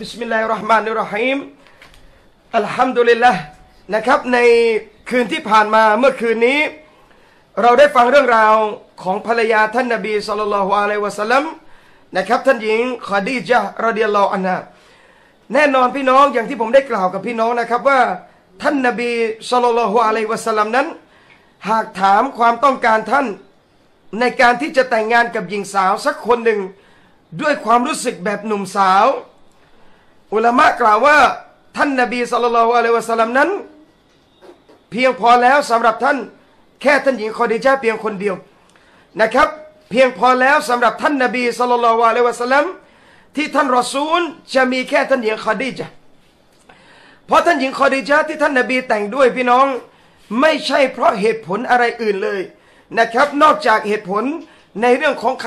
บิสมิลลาฮิรเราะห์มานิรเราะฮีมอัลฮัมดุลิลละห์นะครับในคืนที่ผ่านมาเมื่อคืนนี้เราได้ฟังเรื่องราวของภรรยาท่านนบีศ็อลลัลลอฮุอะลัยฮิวะซัลลัมนะครับท่านหญิงคอดีญะฮ์รอฎิยัลลอฮุอันฮาแน่นอนพี่น้องอย่างที่ผมได้กล่าวกับพี่น้องนะครับว่าท่านนบีศ็อลลัลลอฮุอะลัยฮิวะซัลลัมนั้นหากถามความต้องการท่านในการที่จะแต่งงานกับหญิงสาวสักคนหนึ่งด้วยความรู้สึกแบบหนุ่มสาวอุลามะกล่าวว่าท่านนบีศ็อลลัลลอฮุอะลัยฮิวะซัลลัมนั้นเพียงพอแล้วสำหรับท่านแค่ท่านหญิงคอดีญะฮ์เพียงคนเดียวนะครับเพียงพอแล้วสำหรับท่านนบีศ็อลลัลลอฮุอะลัยฮิวะซัลลัมที่ท่านรอซูลจะมีแค่ท่านหญิงคอดีญะฮ์เพราะท่านหญิงคอดีญะฮ์ที่ท่านนบีแต่งด้วยพี่น้องไม่ใช่เพราะเหตุผลอะไรอื่นเลยนะครับนอกจากเหตุผลในเรื่องของ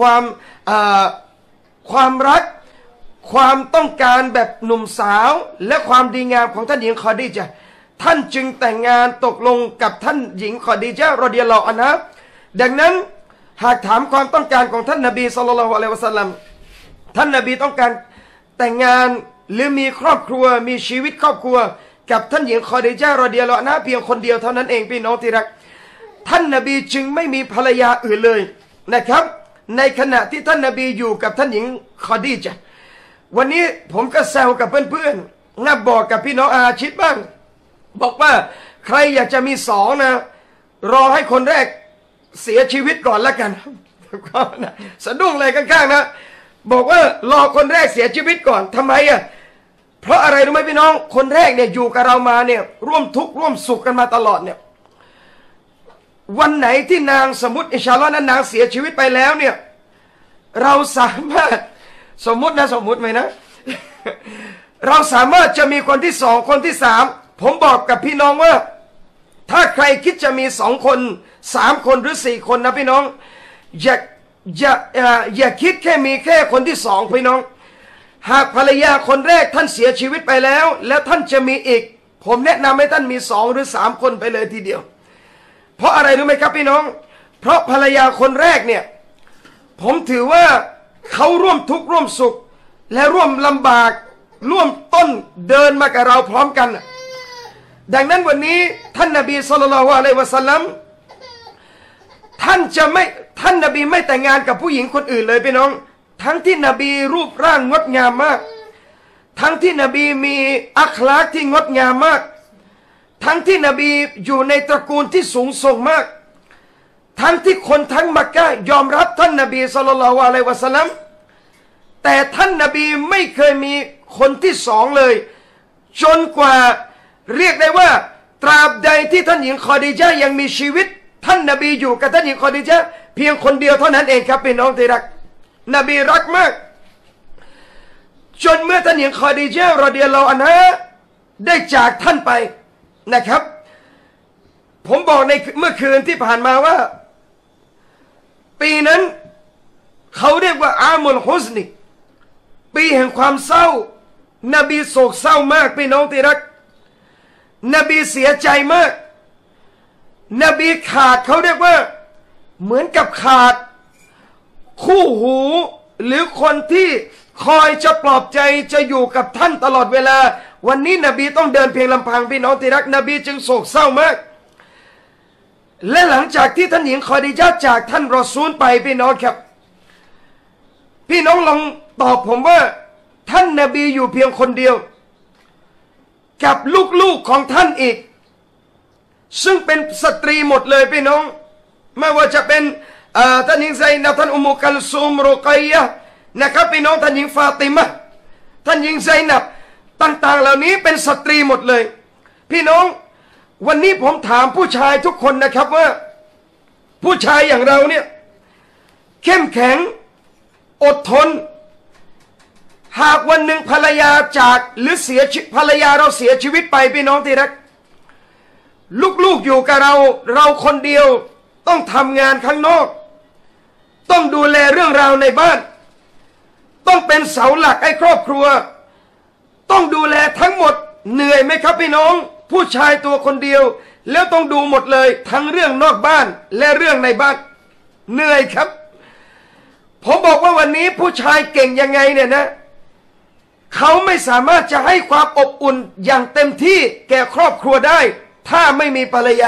ความรักความต้องการแบบหนุ่มสาวและความดีงามของท่านหญิงคอดีญะฮ์ท่านจึงแต่งงานตกลงกับท่านหญิงคอดีญะฮ์รอฎิยัลลอฮุอันฮาดังนั้นหากถามความต้องการของท่านนบีศ็อลลัลลอฮุอะลัยฮิวะซัลลัมท่านนบีต้องการแต่งงานหรือมีครอบครัวมีชีวิตครอบครัวกับท่านหญิงคอดีญะฮ์รอฎิยัลลอฮุอันฮาเพียงคนเดียวเท่านั้นเองพี่น้องที่รักท่านนบีจึงไม่มีภรรยาอื่นเลยนะครับในขณะที่ท่านนบีอยู่กับท่านหญิงคอดีญะฮ์วันนี้ผมก็แซวกับเพื่อนๆบอกกับพี่น้องอาชิดบ้างบอกว่าใครอยากจะมีสองนะรอให้คนแรกเสียชีวิตก่อนแล้วกันสะดุ้งเลยข้างๆนะบอกว่ารอคนแรกเสียชีวิตก่อนทำไมอ่ะเพราะอะไรรู้ไหมพี่น้องคนแรกเนี่ยอยู่กับเรามาเนี่ยร่วมทุกข์ร่วมสุขกันมาตลอดเนี่ยวันไหนที่นางสมมติอินชาอัลลอฮ์นั้นนางเสียชีวิตไปแล้วเนี่ยเราสามารถสมมติไหมนะ เราสามารถจะมีคนที่สองคนที่สามผมบอกกับพี่น้องว่าถ้าใครคิดจะมีสองคนสามคนหรือสี่คนนะพี่น้องอย่าคิดแค่มีแค่คนที่สองพี่น้องหากภรรยาคนแรกท่านเสียชีวิตไปแล้วแล้วท่านจะมีอีกผมแนะนำให้ท่านมีสองหรือสามคนไปเลยทีเดียวเพราะอะไรรู้ไหมครับพี่น้องเพราะภรรยาคนแรกเนี่ยผมถือว่าเขาร่วมทุกข์ร่วมสุขและร่วมลำบากร่วมต้นเดินมากับเราพร้อมกันดังนั้นวันนี้ท่านนบีศ็อลลัลลอฮุอะลัยฮิวะซัลลัมท่านนบีไม่แต่งงานกับผู้หญิงคนอื่นเลยพี่น้องทั้งที่นบีรูปร่างงดงามมากทั้งที่นบีมีอัคลากที่งดงามมากทั้งที่นบีอยู่ในตระกูลที่สูงส่งมากทั้งที่คนทั้งมักกะฮ์ยอมรับท่านนบีศ็อลลัลลอฮุอะลัยฮิวะซัลลัมแต่ท่านนบีไม่เคยมีคนที่สองเลยจนกว่าเรียกได้ว่าตราบใดที่ท่านหญิงคอดีญะฮ์ยังมีชีวิตท่านนบีอยู่กับท่านหญิงคอดีญะฮ์เพียงคนเดียวเท่านั้นเองครับพี่น้องที่รักนบีรักมากจนเมื่อท่านหญิงคอดีญะฮ์รอฎิยัลลอฮุอันฮาได้จากท่านไปนะครับผมบอกในเมื่อคืนที่ผ่านมาว่าปีนั้นเขาเรียกว่าอามุลฮุซนิปีแห่งความเศร้านบีโศกเศร้ามากพี่น้องที่รักนบีเสียใจมากนบีขาดเขาเรียกว่าเหมือนกับขาดคู่หูหรือคนที่คอยจะปลอบใจจะอยู่กับท่านตลอดเวลาวันนี้นบีต้องเดินเพียงลำพังพี่น้องที่รักนบีจึงโศกเศร้ามากและหลังจากที่ท่านหญิงคอดีญะฮ์จากท่านรอซูลไปพี่น้องครับพี่น้องลองตอบผมว่าท่านนบีอยู่เพียงคนเดียวกับลูกๆของท่านอีกซึ่งเป็นสตรีหมดเลยพี่น้องไม่ว่าจะเป็นท่านหญิงไซนับท่านอุมมุกัลซุมรุกัยยะห์นะครับพี่น้องท่านหญิงฟาติมะห์ท่านหญิงไซนับต่างๆเหล่านี้เป็นสตรีหมดเลยพี่น้องวันนี้ผมถามผู้ชายทุกคนนะครับว่าผู้ชายอย่างเราเนี่ยเข้มแข็งอดทนหากวันหนึ่งภรรยาจากหรือภรรยาเราเสียชีวิตไปพี่น้องที่รักลูกๆอยู่กับเราคนเดียวต้องทำงานข้างนอกต้องดูแลเรื่องราวในบ้านต้องเป็นเสาหลักให้ครอบครัวต้องดูแลทั้งหมดเหนื่อยไหมครับพี่น้องผู้ชายตัวคนเดียวแล้วต้องดูหมดเลยทั้งเรื่องนอกบ้านและเรื่องในบ้านเหนื่อยครับผมบอกว่าวันนี้ผู้ชายเก่งยังไงเนี่ยนะเขาไม่สามารถจะให้ความอบอุ่นอย่างเต็มที่แก่ครอบครัวได้ถ้าไม่มีภรรยา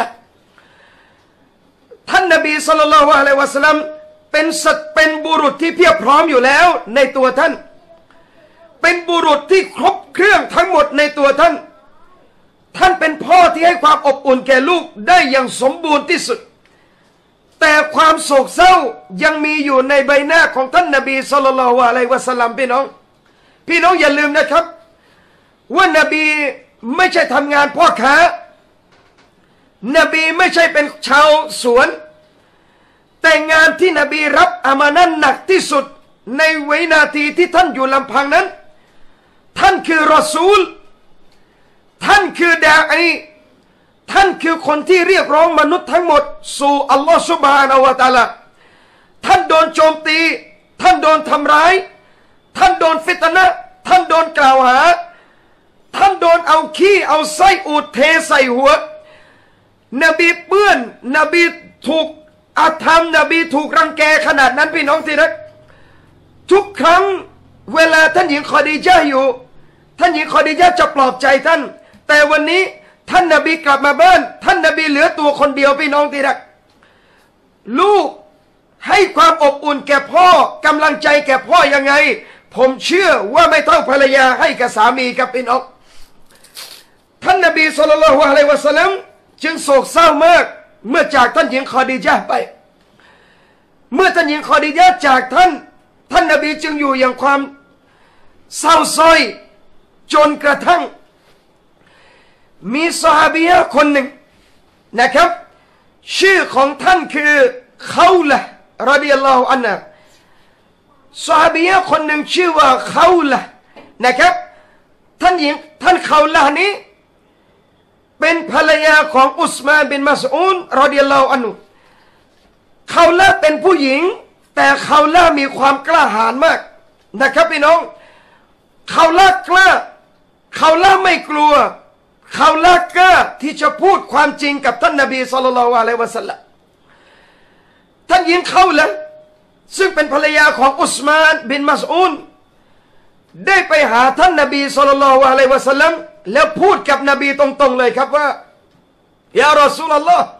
ท่านนบีศ็อลลัลลอฮุอะลัยฮิวะซัลลัมเป็นบุรุษที่เพียบพร้อมอยู่แล้วในตัวท่านเป็นบุรุษที่ครบเครื่องทั้งหมดในตัวท่านท่านเป็นพ่อที่ให้ความอบอุ่นแก่ลูกได้อย่างสมบูรณ์ที่สุดแต่ความโศกเศร้ายังมีอยู่ในใบหน้าของท่านนบีศ็อลลัลลอฮุอะลัยฮิวะซัลลัมพี่น้องอย่าลืมนะครับว่านบีไม่ใช่ทำงานพ่อค้านบีไม่ใช่เป็นชาวสวนแต่งานที่นบีรับอามานะห์หนักที่สุดในวินาทีที่ท่านอยู่ลำพังนั้นท่านคือรอซูลท่านคือดาอีท่านคือคนที่เรียกร้องมนุษย์ทั้งหมดสู่อัลลอฮฺซุบฮานะฮูวะตะอาลาท่านโดนโจมตีท่านโดนทำร้ายท่านโดนฟิตนะห์ท่านโดนกล่าวหาท่านโดนเอาขี้เอาไส้อูฐเทใส่หัวนบีเปื้อนนบีถูกอาธรรมนบีถูกรังแกขนาดนั้นพี่น้องที่รักทุกครั้งเวลาท่านหญิงคอดีญะห์อยู่ท่านหญิงคอดีญะห์จะปลอบใจท่านแต่วันนี้ท่านนบีกลับมาบ้านท่านนบีเหลือตัวคนเดียวพี่น้องที่รักลูกให้ความอบอุ่นแก่พ่อกำลังใจแก่พ่อยังไงผมเชื่อว่าไม่เท่าภรรยาให้กับสามีกับพี่น้องท่านนบีศ็อลลัลลอฮุอะลัยฮิวะซัลลัมจึงโศกเศร้ามากเมื่อจากท่านหญิงคอดีญะห์ไปเมื่อท่านหญิงคอดีญะห์จากท่านนบีจึงอยู่อย่างความเศร้าส้อยจนกระทั่งมีซอฮาบียะห์คนหนึ่งนะครับชื่อของท่านคือเขาละรอฎิยัลลอฮุอันฮาซอฮาบียะห์คนหนึ่งชื่อว่าเขาละนะครับท่านเขาละนี้เป็นภรรยาของอุสมานบินมัสอูดรอฎิยัลลอฮุอันฮุเขาละเป็นผู้หญิงแต่เขาละมีความกล้าหาญมากนะครับพี่น้องเขาละกล้าเขาละไม่กลัวเขาละกล้าที่จะพูดความจริงกับท่านนบีศ็อลลัลลอฮุอะลัยฮิวะซัลลัมท่านหญิงเขาละซึ่งเป็นภรรยาของอุสมานบินมัสอูดได้ไปหาท่านนบีศ็อลลัลลอฮุอะลัยฮิวะซัลลัมแล้วพูดกับนบีตรงๆเลยครับว่ายารอซูลุลลอฮ์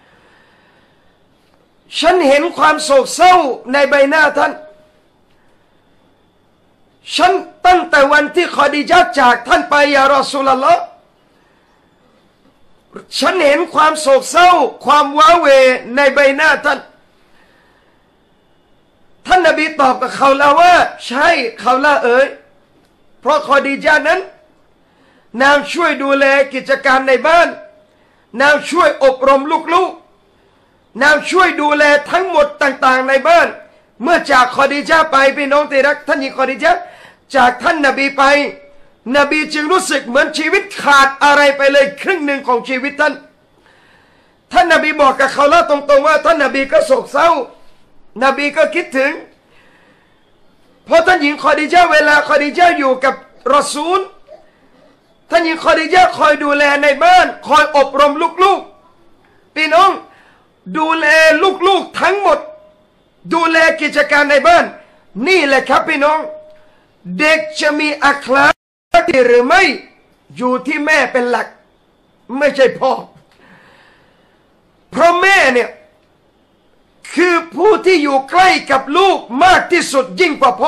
ฉันเห็นความโศกเศร้าในใบหน้าท่านฉันตั้งแต่วันที่คอดีญะห์จากท่านไปยารอซูลุลลอฮ์ฉันเห็นความโศกเศร้าความว้าเหวในใบหน้าท่านนบีตอบกับเขาแล้วว่าใช่เขาละเอ๋ยเพราะคอดีญะห์นั้นนางช่วยดูแลกิจการในบ้านนางช่วยอบรมลูกๆนางช่วยดูแลทั้งหมดต่างๆในบ้านเมื่อจากคอดีญะห์ไปพี่น้องที่รักท่านหญิงคอดีญะห์จากท่านนบีไปนบีจึงรู้สึกเหมือนชีวิตขาดอะไรไปเลยครึ่งหนึ่งของชีวิตท่านนบีบอกกับเขาละตรงๆว่าท่านนบีก็โศกเศร้านบีก็คิดถึงเพราะท่านหญิงคอดีญะห์เวลาคอดีญะห์อยู่กับรอซูลท่านหญิงคอดีญะห์คอยดูแลในบ้านคอยอบรมลูกๆพี่น้องดูแลลูกๆทั้งหมดดูแลกิจการในบ้านนี่แหละครับพี่น้องเด็กจะมีอัคลากดีหรือไม่อยู่ที่แม่เป็นหลักไม่ใช่พ่อเพราะแม่เนี่ยคือผู้ที่อยู่ใกล้กับลูกมากที่สุดยิ่งกว่าพ่อ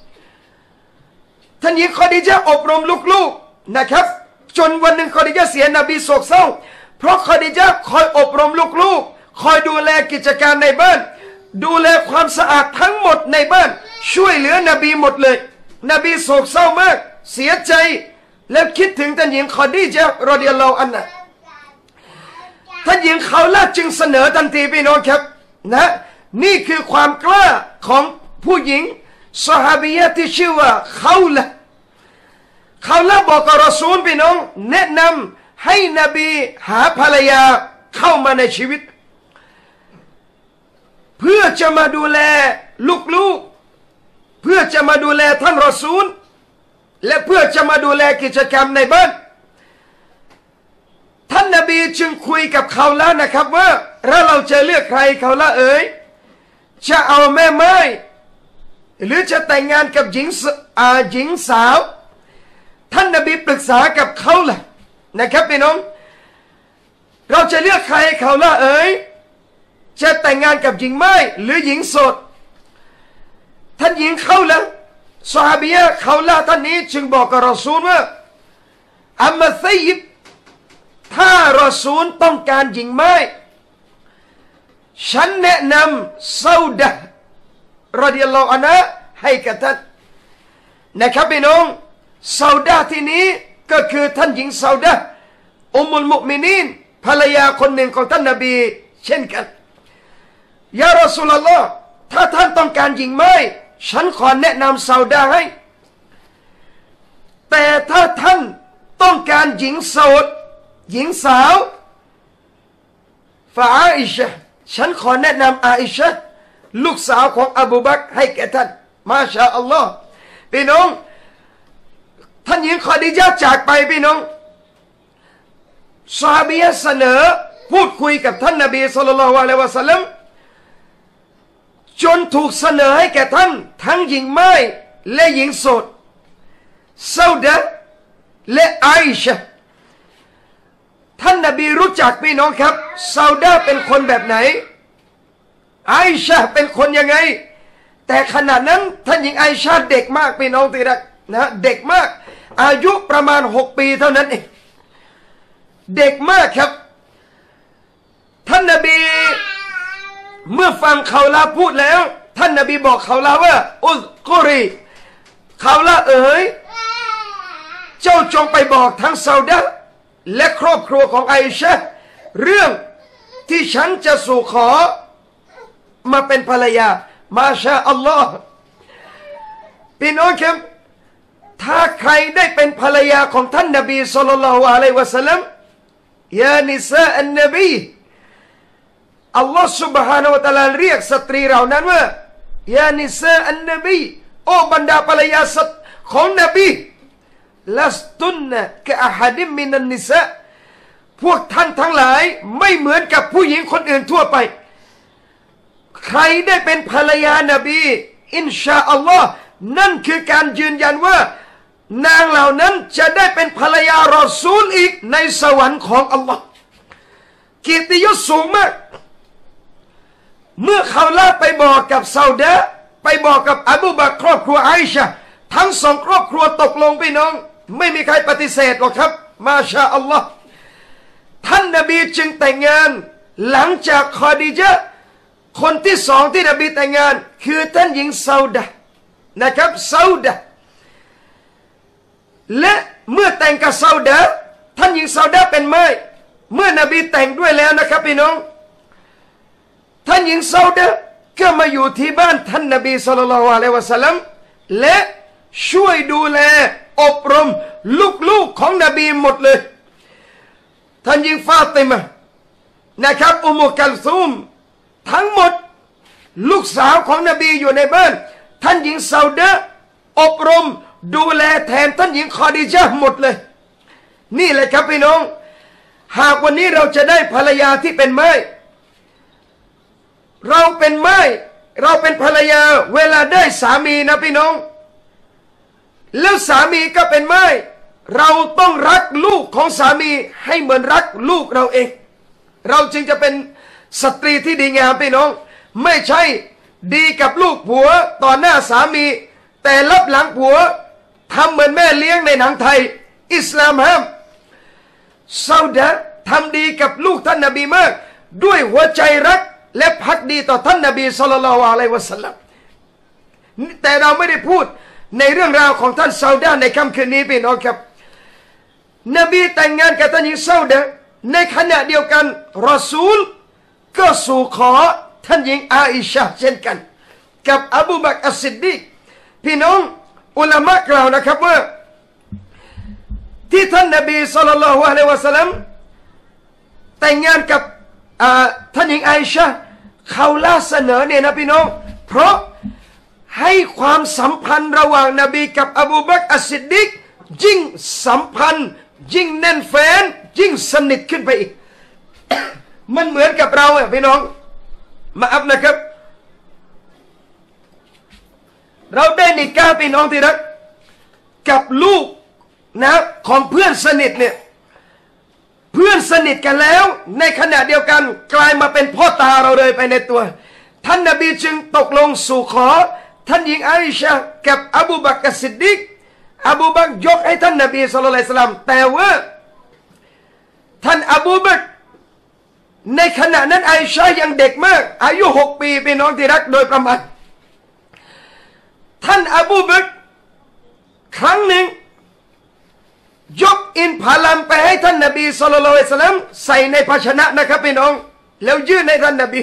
ท่านหญิงคอดีญะห์อบรมลูกๆนะครับจนวันหนึ่งคอดีญะห์เสียนบีโศกเศร้าเพราะคอดีญะห์คอยอบรมลูกๆคอยดูแลกิจการในบ้านดูแลความสะอาดทั้งหมดในบ้านช่วยเหลือนบีหมดเลยนบีโศกเศร้ามากเสียใจและคิดถึงท่านหญิงคอดีญะห์รอฎิยัลลอฮุอันฮาท่านหญิงเขาละจึงเสนอทันทีพี่น้องครับนะนี่คือความกล้าของผู้หญิงซอฮาบียะห์ที่ชื่อว่าเขาละบอกกับรอซูลพี่น้องแนะนำให้นบีหาภรรยาเข้ามาในชีวิตเพื่อจะมาดูแลลูกๆเพื่อจะมาดูแลท่านรอซูลและเพื่อจะมาดูแลกิจกรรมในบ้านท่านนบีจึงคุยกับเขาแล้วนะครับว่าถ้าเราจะเลือกใครเขาละเอ๋ยจะเอาแม่ไม้หรือจะแต่งงานกับหญิงสาวท่านนบีปรึกษากับเขาล่ะนะครับพี่น้องเราจะเลือกใครเขาล่ะจะแต่งงานกับหญิงไม้หรือหญิงโสดท่านหญิงเขาล่ะซอฮาบียะเขาล่ะท่านนี้จึงบอกกับรอซูลว่าอัมมาซัยบถ้ารอซูลต้องการหญิงไม้ฉันแนะนำซาอุดะรอฎิยัลลอฮุอันฮาให้กับท่านนะครับพี่น้องซาอุดะที่นี้ก็คือท่านหญิงซาอุดะอุมมุลมุมินีนภรรยาคนหนึ่งของท่านนบีเช่นกันยารอซูลุลลอฮ์ถ้าท่านต้องการหญิงไม้ฉันขอแนะนำซาอุดะให้แต่ถ้าท่านต้องการหญิงโสดหญิงสาวฟาอาอิชะฉันขอแนะนำอาอิชะลูกสาวของอบูบักรให้แก่ท่านมาชาอัลลอฮ์พี่น้องท่านหญิงคอดีญะห์จากไปพี่น้องซอฮาบียะห์เสนอพูดคุยกับท่านนบีศ็อลลัลลอฮุอะลัยฮิวะซัลลัมจนถูกเสนอให้แก่ท่านทั้งหญิงไม้และหญิงโสดซาอุดะและอาอิชะท่านนบีรู้จักพี่น้องครับซาอุดะเป็นคนแบบไหนอาอิชะเป็นคนยังไงแต่ขณะนั้นท่านหญิงอาอิชะเด็กมากพี่น้องที่รักนะเด็กมากอายุประมาณ6 ปีเท่านั้นเองเด็กมากครับท่านนบีเมื่อฟังเขาลาพูดแล้วท่านนบีบอกเขาลาว่าอุซกุรีเขาลาเจ้าจงไปบอกทั้งซาอุดะและครอบครัวของอาอิชะเรื่องที่ฉันจะสู่ขอมาเป็นภรรยามาชาอัลลอฮ์พี่น้องครับถ้าใครได้เป็นภรรยาของท่านนบีศ็อลลัลลอฮุอะลัยฮิวะซัลลัมยานิสาอันนบีอัลลอฮ์ سبحانه และ تعالى เรียกสตรีเหล่านั้นว่ายานิสาอันนบีโอ้บรรดาภรรยาของนบีลัสตุนนะกะอะฮัดิมมินันนิสาพวกท่านทั้งหลายไม่เหมือนกับผู้หญิงคนอื่นทั่วไปใครได้เป็นภรรยานบีอินชาอัลลอฮ์นั่นคือการยืนยันว่านางเหล่านั้นจะได้เป็นภรรยารอซูลอีกในสวรรค์ของอัลลอฮ์เกียรติยศสูงมากเมื่อเขาลาไปบอกกับซาอุดะไปบอกกับอบูบักรครอบครัวอาอิชะทั้งสองครอบครัวตกลงพี่น้องไม่มีใครปฏิเสธหรอกครับมาชาอัลลอฮ์ท่านนบีจึงแต่งงานหลังจากคอดีญะห์คนที่สองที่นบีแต่งงานคือท่านหญิงซาอุดะนะครับซาอุดะและเมื่อแต่งกับซาอุดะท่านหญิงซาอุดะเป็นไม้เมื่อนบีแต่งด้วยแล้วนะครับพี่น้องท่านหญิงซาอุดะก็มาอยู่ที่บ้านท่านนบีศ็อลลัลลอฮุอะลัยฮิวะซัลลัมและช่วยดูแลอบรมลูกๆของนบีหมดเลยท่านหญิงฟาติมะนะครับอุมมุกัลซุมทั้งหมดลูกสาวของนบีอยู่ในบ้านท่านหญิงซาอุดะอบรมดูแลแทนท่านหญิงคอดีญะห์หมดเลยนี่แหละครับพี่น้องหากวันนี้เราจะได้ภรรยาที่เป็นไม้เราเป็นไม้เราเป็นภรรยาเวลาได้สามีนะพี่น้องแล้วสามีก็เป็นไม้เราต้องรักลูกของสามีให้เหมือนรักลูกเราเองเราจึงจะเป็นสตรีที่ดีงามพี่น้องไม่ใช่ดีกับลูกผัวต่อหน้าสามีแต่ลับหลังผัวทำเหมือนแม่เลี้ยงในหนังไทยอิสลามห้ามซาอุดะทำดีกับลูกท่านนบีมากด้วยหัวใจรักและภักดีต่อท่านนบีศ็อลลัลลอฮุอะลัยฮิวะซัลลัมแต่เราไม่ได้พูดในเรื่องราวของท่านซาอุดะในค่ำคืนนี้พี่น้องครับนบีแต่งงานกับท่านหญิงซาอุดะในขณะเดียวกันรอซูลก็สู่ขอท่านหญิงอาอิชะเช่นกันกับอบูบักรอัสซิดดีกพี่น้องอุลามะกล่าวนะครับว่าที่ท่านนบีศ็อลลัลลอฮุอะลัยฮิวะซัลลัมแต่งงานกับท่านหญิงอาอิชะเขาล่าเสนอเนี่ยนะพี่น้องเพราะให้ความสัมพันธ์ระหว่างนบีกับอบูบักรอัสซิดดีกยิ่งสัมพันธ์ยิ่งแน่นแฟ้นยิ่งสนิทขึ้นไปอีก มันเหมือนกับเราพี่น้องมาอัพนะครับเราได้นิกาพี่น้องที่รักกับลูกนะของเพื่อนสนิทเนี่ยเพื่อนสนิทกันแล้วในขณะเดียวกันกลายมาเป็นพ่อตาเราเลยไปในตัวท่านนบีจึงตกลงสู่ขอท่านหญิงอาอิชะห์กับอบูบักรซิดดิกอบูบักรยกให้ท่านนบีศ็อลลัลลอฮุอะลัยฮิวะซัลลัมแต่ว่าท่านอบูบักรในขณะนั้นอาอิชะห์ยังเด็กมากอายุ6 ปีพี่น้องที่รักโดยประมาณท่านอบูบักรครั้งหนึ่งยกอินทผลัมไปให้ท่านนบีศ็อลลัลลอฮุอะลัยฮิวะซัลลัมใส่ในภาชนะนะครับพี่น้องแล้วยื่นให้ท่านนบี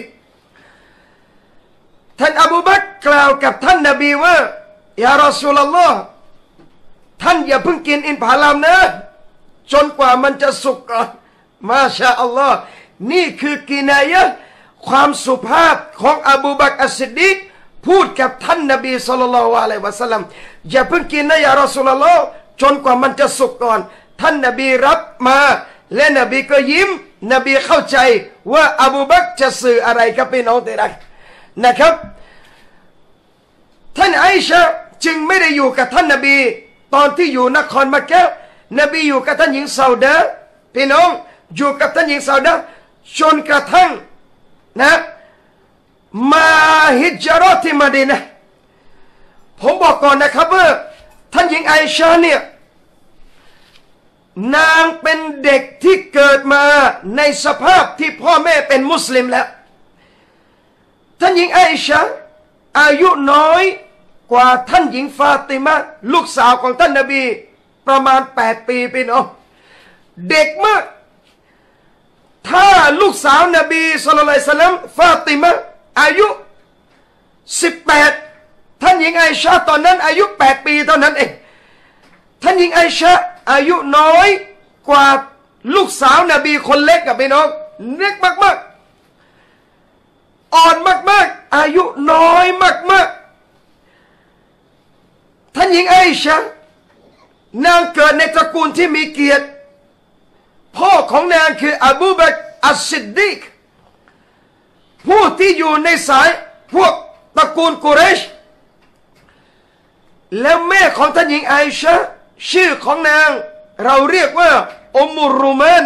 ท่านอบูบักรกล่าวกับท่านนบีว่ายารอซูลุลลอฮ์ท่านอย่าเพิ่งกินอินทผลัมนะจนกว่ามันจะสุกก่อนมาชาอัลลอฮ์นี่คือกินายะความสุภาพของอบูบักรอัสซิดดีกพูดกับท่านนบีศ็อลลัลลอฮุอะลัยฮิวะซัลลัมอย่าเพิ่งกินนะยารอซูลุลลอฮ์จนกว่ามันจะสุกก่อนท่านนบีรับมาและนบีก็ยิ้มนบีเข้าใจว่าอบูบักรจะสื่ออะไรกับพี่น้องที่รักนะครับท่านอาอิชะห์จึงไม่ได้อยู่กับท่านนบีตอนที่อยู่นครมักกะฮ์นบีอยู่กับท่านหญิงซาอุดาพี่น้องอยู่กับท่านหญิงซาอุดาจนกระทั่งนะมาฮิจเราะห์ที่มะดีนะห์ผมบอกก่อนนะครับว่าท่านหญิงอาอิชะห์เนี่ยนางเป็นเด็กที่เกิดมาในสภาพที่พ่อแม่เป็นมุสลิมแล้วท่านหญิงอาอิชะห์อายุน้อยกว่าท่านหญิงฟาติมะห์ลูกสาวของท่านนบีประมาณ8 ปีพี่น้องเด็กมากถ้าลูกสาวนบีศ็อลลัลลอฮุอะลัยฮิวะซัลลัมฟาติมะห์อายุ18ท่านหญิงอาอิชะห์ตอนนั้นอายุ8 ปีเท่านั้นเองท่านหญิงอาอิชะห์อายุน้อยกว่าลูกสาวนบีคนเล็กกับพี่น้องเล็กมากๆอ่อนมากๆอายุน้อยมากๆท่านหญิงอาอิชะห์นางเกิดในตระกูลที่มีเกียรติพ่อของนางคืออบูบักรอัสซิดดีกผู้ที่อยู่ในสายพวกตระกูลกุเรชแล้วแม่ของท่านหญิงอาอิชะห์ชื่อของนางเราเรียกว่าอุมมุรรุมาน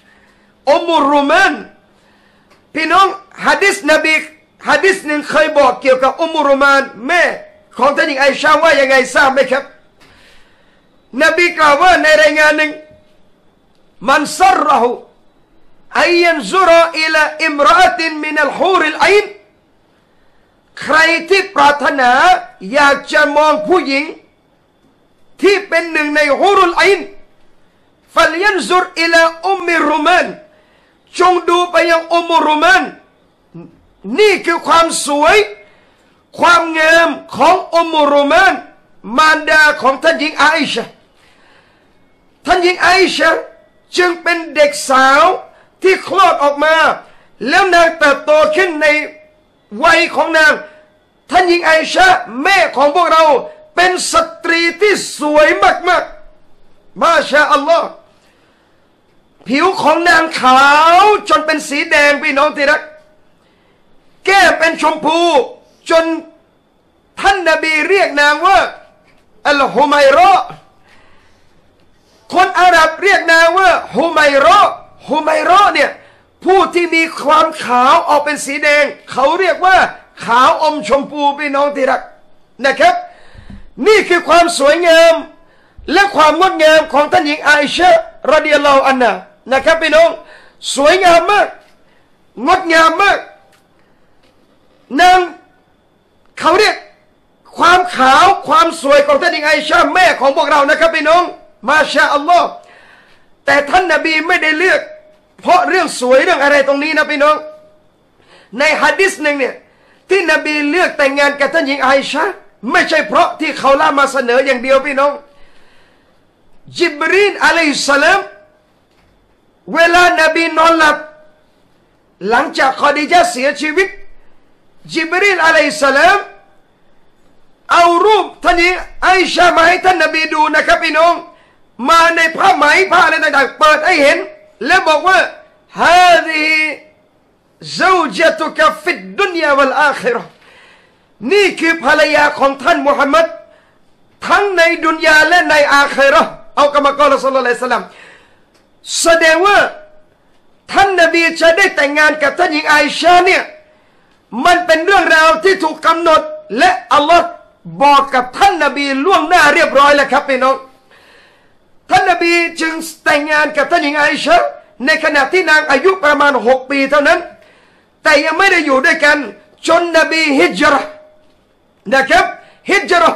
พี่น้องหะดีษนบีหะดีษหนึ่งเคยบอกเกี่ยวกับอุมมุรรุมานแม่ของท่านหญิงอาอิชะห์ว่ายังไงทราบไหมครับนบีกล่าวว่าในรายงานหนึ่งมันซัรเราะฮูอัยยันซุรอิลาอิมรออะตินมินัลฮูริลอัยนใครที่ปรารถนาอยากจะมองผู้หญิงที่เป็นหนึ่งในฮูรุลอัยนฟัลยันซุรอิลาอุมมิรุมานจงดูไปยังอุมมุรุมานนี่คือความสวยความงามของอุมมุรุมานมารดาของท่านหญิงอาอิชะห์ท่านหญิงอาอิชะห์จึงเป็นเด็กสาวที่คลอดออกมาแล้วนางเติบโตขึ้นในวัยของนางท่านหญิงอาอิชะห์แม่ของพวกเราเป็นสตรีที่สวยมากๆมาชาอัลลอฮ์ผิวของนางขาวจนเป็นสีแดงพี่น้องที่รักแก้มเป็นชมพูจนท่านนบีเรียกนางว่าอัลฮุมัยเราะห์คนอาหรับเรียกนางว่าฮุมัยเราะห์เนี่ยผู้ที่มีความขาวออกเป็นสีแดงเขาเรียกว่าขาวอมชมพูพี่น้องที่รักนะครับนี่คือความสวยงามและความงดงามของท่านหญิงอาอิชะห์รอฎิยัลลอฮุอันฮานะครับพี่น้องสวยงามมากงดงามมากนางเขาเรียกความขาวความสวยของท่านหญิงอาอิชะห์แม่ของพวกเรานะครับพี่น้องมาชาอัลลอฮ์แต่ท่านนบีไม่ได้เลือกเพราะเรื่องสวยเรื่องอะไรตรงนี้นะพี่น้องในหะดีษหนึ่งเนี่ยที่นบีเลือกแต่งงานกับท่านหญิงอาอิชะห์ไม่ใช่เพราะที่เขาล่ามาเสนออย่างเดียวพี่น้องจิบรีลอะลัยฮิสสลามเวลานบีนอนหลับหลังจากคอดีญะห์เสียชีวิตจิบรีลอะลัยฮิสสลามเอารูปท่านหญิงอาอิชะห์มาให้ท่านนบีดูนะครับพี่น้องมาในผ้าไหมผ้าอะไรต่างๆเปิดให้เห็นแล้วบอกว่าฮาซิซาวจตุกะฟิดดุนยาวัลอาคิเราะห์นี่คือภรรยาของท่านมุฮัมมัดทั้งในดุนยาและในอาคิเราะห์เอากรรมกรรอซูลุลลอฮ์ศ็อลลัลลอฮุอะลัยฮิวะซัลลัมแสดงว่าท่านนบีจะได้แต่งงานกับท่านหญิงอาอิชาเนี่ยมันเป็นเรื่องราวที่ถูกกำหนดและอัลลอฮ์บอกกับท่านนบีล่วงหน้าเรียบร้อยแล้วครับพี่น้องท่านนบีจึงแต่งงานกับท่านหญิงอาอิชาในขณะที่นางอายุประมาณ6 ปีเท่านั้นแต่ยังไม่ได้อยู่ด้วยกันจนนบีฮิจเราะห์นะครับฮิจเราะห์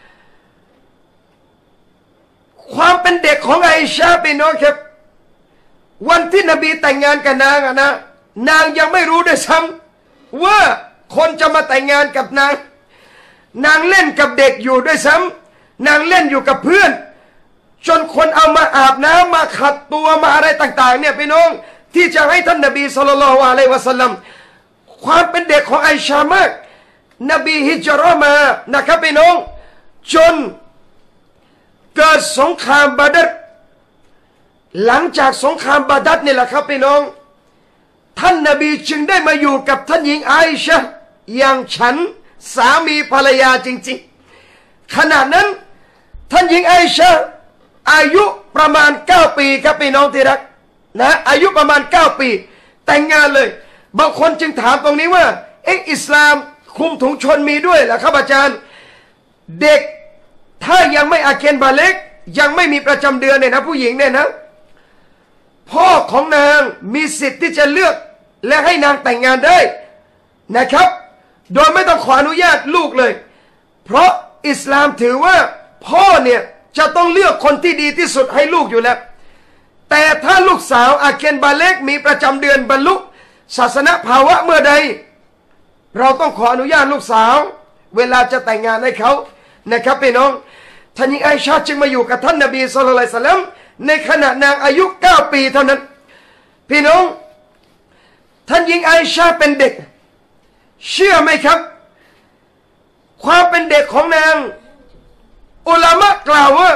ความเป็นเด็กของอาอิชาพี่น้องครับวันที่นบีแต่งงานกับนางนะนางยังไม่รู้ด้วยซ้ำว่าคนจะมาแต่งงานกับนางเล่นกับเด็กอยู่ด้วยซ้ำนางเล่นอยู่กับเพื่อนจนคนเอามาอาบน้ำมาขัดตัวมาอะไรต่างๆเนี่ยพี่น้องที่จะให้ท่านนบีศ็อลลัลลอฮุอะลัยฮิวะซัลลัมความเป็นเด็กของอาอิชามากนบีฮิจเราะห์มานะครับพี่น้องจนเกิดสงครามบาดรหลังจากสงครามบาดรนี่แหละครับพี่น้องท่านนบีจึงได้มาอยู่กับท่านหญิงอาอิชะห์อย่างฉันสามีภรรยาจริงๆขณะนั้นท่านหญิงอาอิชะห์อายุประมาณ9 ปีครับพี่น้องที่รักนะอายุประมาณ9 ปีแต่งงานเลยบางคนจึงถามตรงนี้ว่าอิสลามคุมถุงชนมีด้วยเหรอครับอาจารย์เด็กถ้ายังไม่อาเคนบาเล็กยังไม่มีประจำเดือนเนี่ยนะผู้หญิงเนี่ยนะพ่อของนางมีสิทธิ์ที่จะเลือกและให้นางแต่งงานได้นะครับโดยไม่ต้องขออนุญาตลูกเลยเพราะอิสลามถือว่าพ่อเนี่ยจะต้องเลือกคนที่ดีที่สุดให้ลูกอยู่แล้วแต่ถ้าลูกสาวอาเคนบาเล็กมีประจำเดือนบรรลุศาสนภาวะเมื่อใดเราต้องขออนุญาตลูกสาวเวลาจะแต่งงานให้เขานะครับพี่น้องท่านหญิงอาอิชาจึงมาอยู่กับท่านนบีศ็อลลัลลอฮุอะลัยฮิวะซัลลัมในขณะนางอายุ9 ปีเท่านั้นพี่น้องท่านหญิงอาอิชาเป็นเด็กเชื่อไหมครับความเป็นเด็กของนางอุลามะกล่าวว่า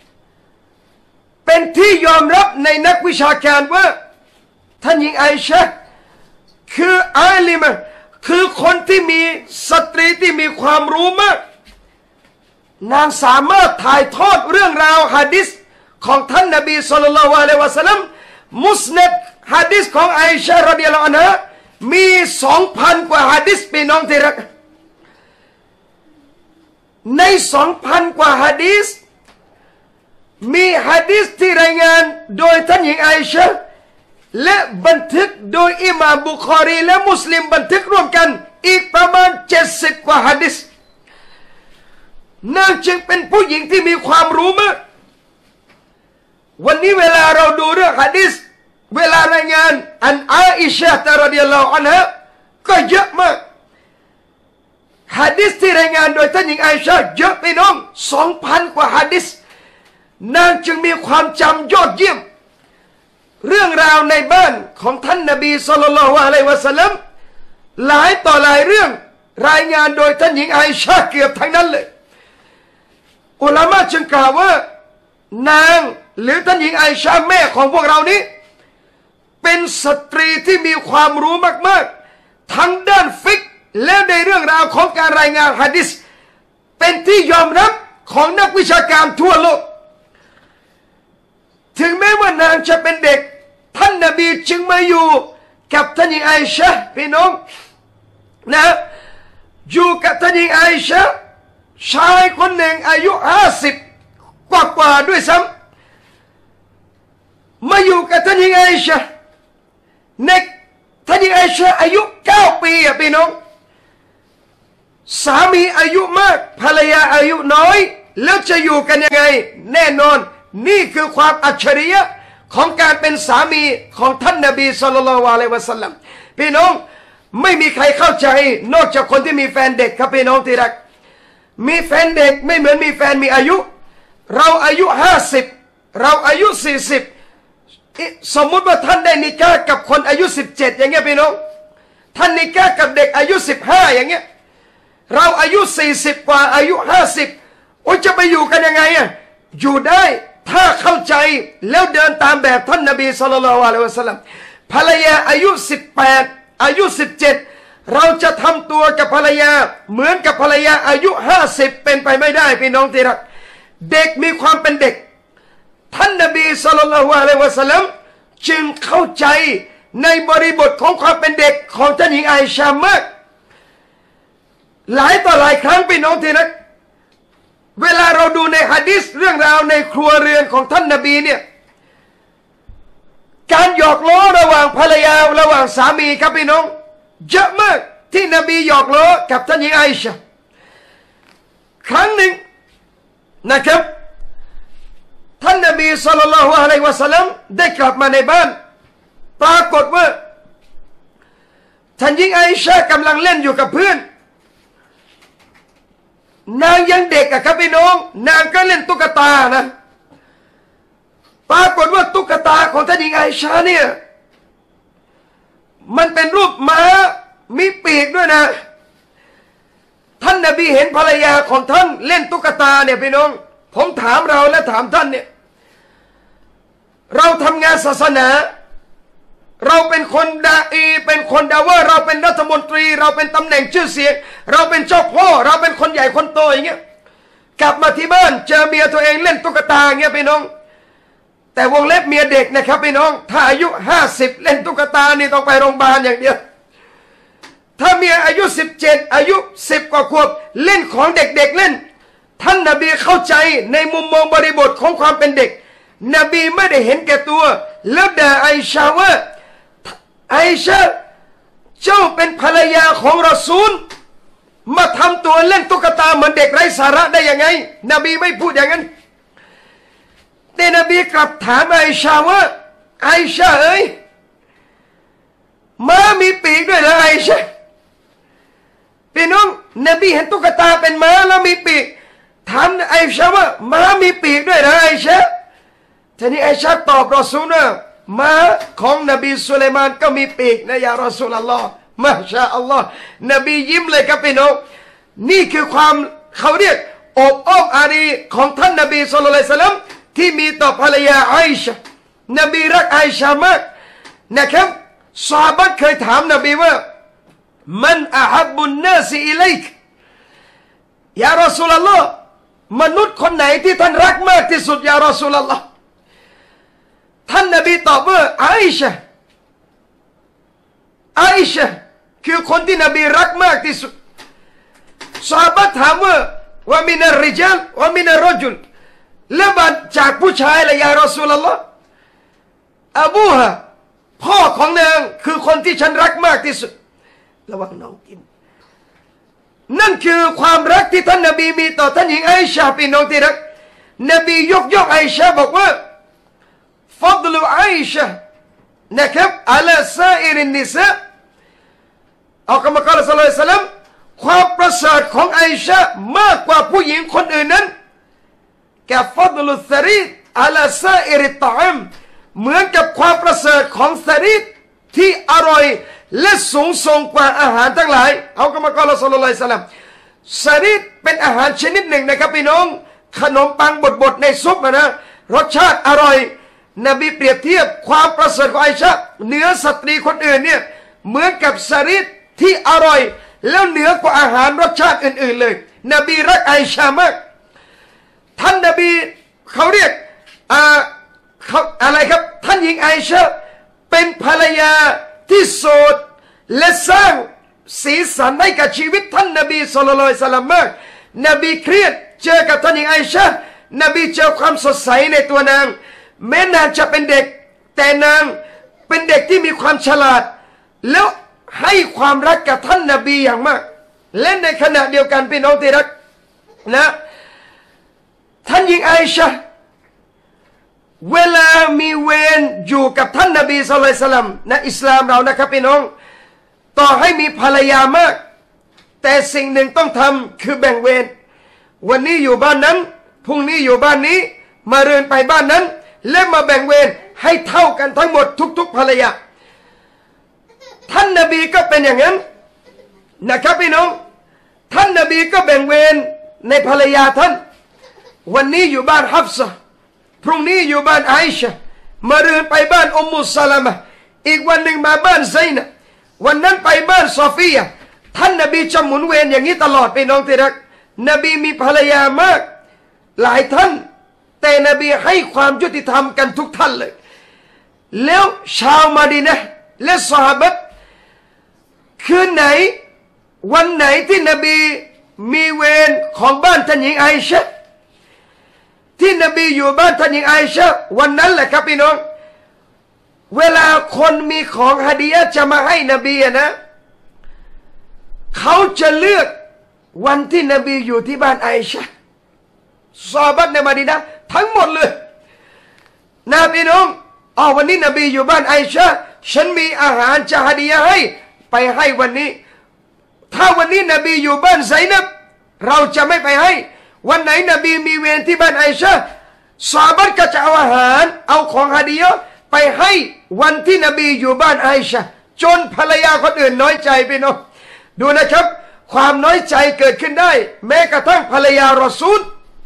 เป็นที่ยอมรับในนักวิชาการว่าท่านหญิงอาอิชาคืออาลิมะคือคนที่มีสตรีที่มีความรู้มากนางสามารถถ่ายทอดเรื่องราวหะดีษของท่านนบีศ็อลลัลลอฮุอะลัยฮิวะซัลลัมมุสนัดหะดีษของอาอิชะห์รอฎิยัลลอฮุอันฮามี 2,000 กว่าหะดีษพี่น้องที่รักใน 2,000 กว่าหะดีษมีหะดีษที่รายงานโดยท่านหญิงอาอิชะห์และบันทึกโดยอิหม่ามบุคอรีและมุสลิมบันทึกร่วมกันอีกประมาณ70 กว่าหะดีษนางจึงเป็นผู้หญิงที่มีความรู้มากวันนี้เวลาเราดูเรื่องหะดีษเวลารายงานอันอาอิชะห์รอฎิยัลลอฮุอันฮาก็เยอะมากหะดีษที่รายงานโดยท่านหญิงอาอิชะห์เยอะพี่น้อง 2,000 กว่าหะดีษนางจึงมีความจำยอดเยี่ยมเรื่องราวในบ้านของท่านนบีศ็อลลัลลอฮุอะลัยฮิวะซัลลัมหลายต่อหลายเรื่องรายงานโดยท่านหญิงอาอิชะห์เกือบทั้งนั้นเลยอุลามะจึงกล่าวว่านางหรือท่านหญิงอาอิชะห์แม่ของพวกเรานี้เป็นสตรีที่มีความรู้มากๆทั้งด้านฟิกห์และในเรื่องราวของการรายงานหะดีษเป็นที่ยอมรับของนักวิชาการทั่วโลกถึงแม้ว่านางจะเป็นเด็กท่านนบีจึงมาอยู่กับท่านหญิงอาอิชะห์พี่น้องนะอยู่กับท่านหญิงอาอิชะห์ชายคนหนึ่งอายุ50 กว่าด้วยซ้ำมาอยู่กับท่านหญิงอาอิชะห์ในท่านหญิงอาอิชะห์อายุ9 ปีอ่ะพี่น้องสามีอายุมากภรรยาอายุน้อยแล้วจะอยู่กันยังไงแน่นอนนี่คือความอัจฉริยะของการเป็นสามีของท่านนบีศ็อลลัลลอฮุอะลัยฮิวะซัลลัมพี่น้องไม่มีใครเข้าใจนอกจากคนที่มีแฟนเด็กครับพี่น้องที่รักมีแฟนเด็กไม่เหมือนมีแฟนมีอายุเราอายุ50เราอายุ40สมมุติว่าท่านได้นิกากับคนอายุ17อย่างเงี้ยพี่น้องท่านนิกากับเด็กอายุ15อย่างเงี้ยเราอายุ40 กว่าอายุ50โอ้จะไปอยู่กันยังไงอ่ะอยู่ได้ถ้าเข้าใจแล้วเดินตามแบบท่านนบีศ็อลลัลลอฮุอะลัยฮิวะซัลลัมภรรยาอายุ18อายุ17เราจะทำตัวกับภรรยาเหมือนกับภรรยาอายุ50เป็นไปไม่ได้พี่น้องที่รักเด็กมีความเป็นเด็กท่านนบีศ็อลลัลลอฮุอะลัยฮิวะซัลลัมจึงเข้าใจในบริบทของความเป็นเด็กของท่านหญิงอาอิชามากหลายต่อหลายครั้งพี่น้องที่รักเวลาเราดูในหะดีษเรื่องราวในครัวเรือนของท่านนบีเนี่ยการหยอกล้อระหว่างภรรยาระหว่างสามีครับพี่น้องเยอะมากที่นบีหยอกล้อกับท่านหญิงอาอิชาครั้งหนึ่งนะครับท่านนบีศ็อลลัลลอฮุอะลัยฮิวะซัลลัมได้กลับมาในบ้านปรากฏว่าท่านหญิงอาอิชากำลังเล่นอยู่กับเพื่อนนางยังเด็กอะครับพี่น้องนางก็เล่นตุ๊กตานะปรากฏว่าตุ๊กตาของท่านหญิงอาอิชาเนี่ยมันเป็นรูปม้ามีปีกด้วยนะท่านนบีเห็นภรรยาของท่านเล่นตุ๊กตาเนี่ยพี่น้องผมถามเราและถามท่านเนี่ยเราทำงานศาสนาเราเป็นคนดาอีเป็นคนดาวะเราเป็นรัฐมนตรีเราเป็นตำแหน่งชื่อเสียงเราเป็นเจ้าพ่อเราเป็นคนใหญ่คนโตอย่างเงี้ยกลับมาที่บ้านเจอเมียตัวเองเล่นตุ๊กตาอย่างเงี้ยพี่น้องแต่วงเล็บเมียเด็กนะครับพี่น้องถ้าอายุ50เล่นตุ๊กตานี่ต้องไปโรงพยาบาลอย่างเดียวถ้าเมียอายุ17อายุ10กว่าขวบเล่นของเด็กๆเล่นท่านนบีเข้าใจในมุมมองบริบทของความเป็นเด็กนบีไม่ได้เห็นแก่ตัวแล้วด่าอาอิชาว่าอาอิชาเจ้าเป็นภรรยาของรอซูลมาทำตัวเล่นตุ๊กตาเหมือนเด็กไร้สาระได้ยังไงนบีไม่พูดอย่างนั้นแต่นบีกลับถามอาอิชาว่าอาอิชาเอ้ยม้ามีปีกด้วยเหรออาอิชาพี่น้องนบีเห็นตุ๊กตาเป็นม้าแล้วมีปีกถามอาอิชาว่าม้ามีปีกด้วยเหรออาอิชาทีนี้อาอิชาตอบรอซูลว่าม้าของนบีสุลัยมานก็มีปีกนะยารอซูลอัลลอฮ์มาชาอัลลอฮ์นบียิ้มเลยครับพี่น้องนี่คือความเขาเรียกอบอ้อมอารีของท่านนบีศ็อลลัลลอฮุอะลัยฮิวะซัลลัมที่มีต่อภรรยาอาอิชานบีรักอาอิชามากนะครับซอฮาบะห์เคยถามนบีว่ามันอะฮับบุนนาสอิลัยกยารอซูลอัลลอฮ์มนุษย์คนไหนที่ท่านรักมากที่สุดยารอซูลอัลลอฮ์ท่านนบีตอบว่าอาอิชาคือคนที่นบีรักมากที่สุดซอฮาบะห์ถามว่ามินัรริจัลวะมินัรรจุลแล้วมาจากผู้ชายละยารอซูลอัลลอฮ์อบูฮะพ่อของนางคือคนที่ฉันรักมากที่สุดระวังน้องกินนั่นคือความรักที่ท่านนบีมีต่อท่านหญิงอาอิชาพี่น้องที่รักนบียกย่องอาอิชาบอกว่าฟัดลุอาอิชานะครับอัลาซาอิรินนิซาเอาคำกล่าวศ็อลลัลลอฮุอะลัยฮิวะซัลลัมความประเสริฐของอาอิชามากกว่าผู้หญิงคนอื่นนั้นแกฟัดลุซารีดอัลาซาอิริตตะอัมเหมือนกับความประเสริฐของซารีดที่อร่อยและสูงส่งกว่าอาหารทั้งหลายเอาคำกล่าวศ็อลลัลลอฮุอะลัยฮิวะซัลลัมซารีดเป็นอาหารชนิดหนึ่งนะครับพี่น้องขนมปังบดๆในซุปนะรสชาติอร่อยนบีเปรียบเทียบความประเสริฐของอาอิชาเหนือสตรีคนอื่นเนี่ยเหมือนกับซารีดที่อร่อยแล้วเหนือกว่าอาหารรสชาติอื่นๆเลยนบีรักอาอิชามากท่านนบีเขาเรียกอะไรครับท่านหญิงอาอิชาเป็นภรรยาที่โสดและสร้างสีสันให้กับชีวิตท่านนบีศ็อลลัลลอฮุอะลัยฮิวะซัลลัมมากนบีเครียดเจอกับท่านหญิงอาอิชานบีเจอความสดใสในตัวนางแม้นางจะเป็นเด็กแต่นางเป็นเด็กที่มีความฉลาดแล้วให้ความรักกับท่านนบีอย่างมากและในขณะเดียวกันพี่น้องที่รักนะท่านหญิงอาอิชาเวลามีเวรอยู่กับท่านนบีศ็อลลัลลอฮุอะลัยฮิวะซัลลัมในอิสลามเรานะครับพี่น้องต่อให้มีภรรยามากแต่สิ่งหนึ่งต้องทำคือแบ่งเวรวันนี้อยู่บ้านนั้นพรุ่งนี้อยู่บ้านนี้มาเรือนไปบ้านนั้นและมาแบ่งเวรให้เท่ากันทั้งหมดทุกๆภรรยาท่านนบีก็เป็นอย่างนั้นนะครับพี่น้องท่านนบีก็แบ่งเวรในภรรยาท่านวันนี้อยู่บ้านฮัฟซะห์พรุ่งนี้อยู่บ้านอาอิชามาเรือนไปบ้านอุมมุสซะลามะห์อีกวันหนึ่งมาบ้านไซนะวันนั้นไปบ้านซอฟียะท่านนบีจะหมุนเวรอย่างนี้ตลอดพี่น้องที่รักนบีมีภรรยามากหลายท่านแต่นบีให้ความยุติธรรมกันทุกท่านเลยแล้วชาวมะดีนะห์และซอฮาบะห์คืนไหนวันไหนที่นบีมีเวรของบ้านท่านหญิงไอชะห์ที่นบีอยู่บ้านท่านหญิงไอชะห์วันนั้นแหละครับพี่น้องเวลาคนมีของฮะดียะห์จะมาให้นบีนะเขาจะเลือกวันที่นบีอยู่ที่บ้านไอชะห์ซอฮาบะห์ในมะดีนะห์ทั้งหมดเลยนะพี่น้องวันนี้นบีอยู่บ้านไอชะห์ฉันมีอาหารจะฮะดียะห์ให้ไปให้วันนี้ถ้าวันนี้นบีอยู่บ้านไซนับเราจะไม่ไปให้วันไหนนบีมีเวรที่บ้านไอชะห์ซอฮาบะห์ก็จะเอาอาหารเอาของฮะดียะห์ไปให้วันที่นบีอยู่บ้านไอชะห์จนภรรยาคนอื่นน้อยใจพี่น้องดูนะครับความน้อยใจเกิดขึ้นได้แม้กระทั่งภรรยารอซูล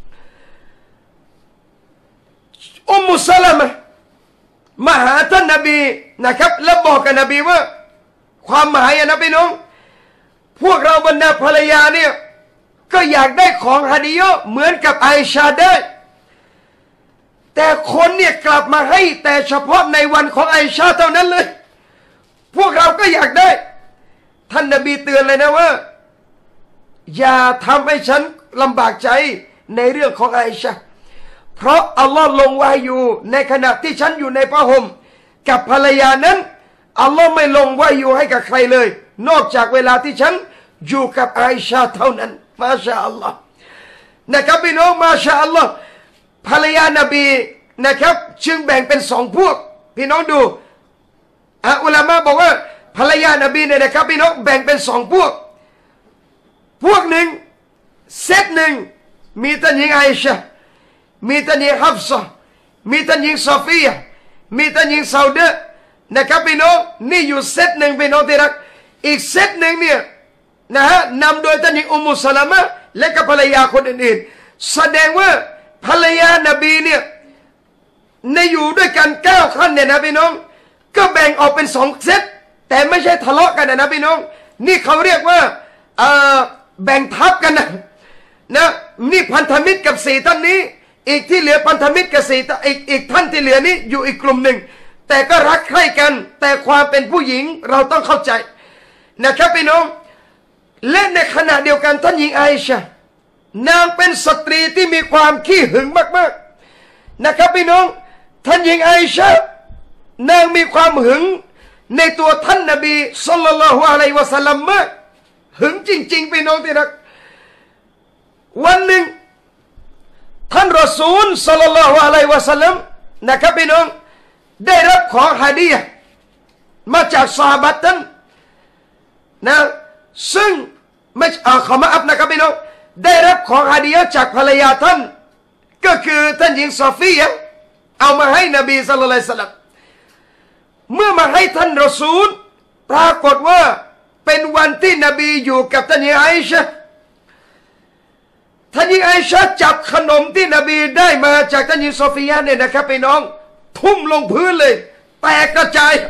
อุมมุสลามะมาหาท่านนบีนะครับแล้วบอกกับนบีว่าความหมายนะพี่น้องพวกเราบรรดาภรรยาเนี่ยก็อยากได้ของฮะดียะห์เหมือนกับไอชาได้แต่คนเนี่ยกลับมาให้แต่เฉพาะในวันของไอชาเท่านั้นเลยพวกเราก็อยากได้ท่านนบีเตือนเลยนะว่าอย่าทำให้ฉันลำบากใจในเรื่องของไอชาเพราะอัลลอฮ์ลงวายูในขณะที่ฉันอยู่ในผ้าห่มกับภรรยานั้นอัลลอฮ์ไม่ลงวายูให้กับใครเลยนอกจากเวลาที่ฉันอยู่กับไอชาเท่านั้นมาชาอัลลอฮ์นะครับพี่น้องมาชาอัลลอฮ์ภรรยานบีนะครับจึงแบ่งเป็นสองพวกพี่น้องดูอุลามะบอกว่าภรรยานบีเนี่ยนะครับพี่น้องแบ่งเป็นสองพวกหนึ่งเซตหนึ่งมีท่านหญิงไอชามีท่านหญิงฮัฟซะห์มีท่านหญิงซอฟียะห์มีท่านหญิงซาอุดะห์นะครับพี่น้องนี่อยู่เซตหนึ่งพี่น้องที่รักอีกเซตหนึ่งเนี่ยนะฮะนำโดยท่านหญิงอุมมุสลามะห์และก็ภรรยาคนอื่นๆแสดงว่าภรรยานบีเนี่ยในอยู่ด้วยกัน9คนเนี่ยนะพี่น้องก็แบ่งออกเป็น2เซตแต่ไม่ใช่ทะเลาะกันนะพี่น้องนี่เขาเรียกว่าแบ่งทับกันนะนี่พันธมิตรกับ4ท่านนี้อีกที่เหลือพันธมิตรกับ4อีกท่านที่เหลือนี้อยู่อีกกลุ่มหนึ่งแต่ก็รักใคร่กันแต่ความเป็นผู้หญิงเราต้องเข้าใจนะครับพี่น้องและในขณะเดียวกันท่านหญิงไอชะห์นางเป็นสตรีที่มีความขี้หึงมากๆนะครับพี่น้องท่านหญิงไอชะห์นางมีความหึงในตัวท่านนบีศ็อลลัลลอฮุอะลัยฮิวะซัลลัมมากหึงจริงๆพี่น้องที่รักวันหนึ่งท่านรอซูลศ็อลลัลลอฮุอะลัยฮิวะซัลลัมนะครับพี่น้องได้รับของฮะดียะห์มาจากซอฮาบะห์ท่านนะซึ่งไม่ขอมาอัพนะครับพี่น้องได้รับของฮะดียะห์จากภรรยาท่านก็คือท่านหญิงซอฟียะห์เอามาให้นบีศ็อลลัลลอฮุอะลัยฮิวะซัลลัมเมื่อมาให้ท่านรอซูลปรากฏว่าเป็นวันที่นบีอยู่กับท่านหญิงไอชะห์ท่านหญิงไอชะห์จับขนมที่นบีได้มาจากท่านหญิงซอฟียะห์เนี่ยนะครับพี่น้องทุ่มลงพื้นเลยแตกกระจาย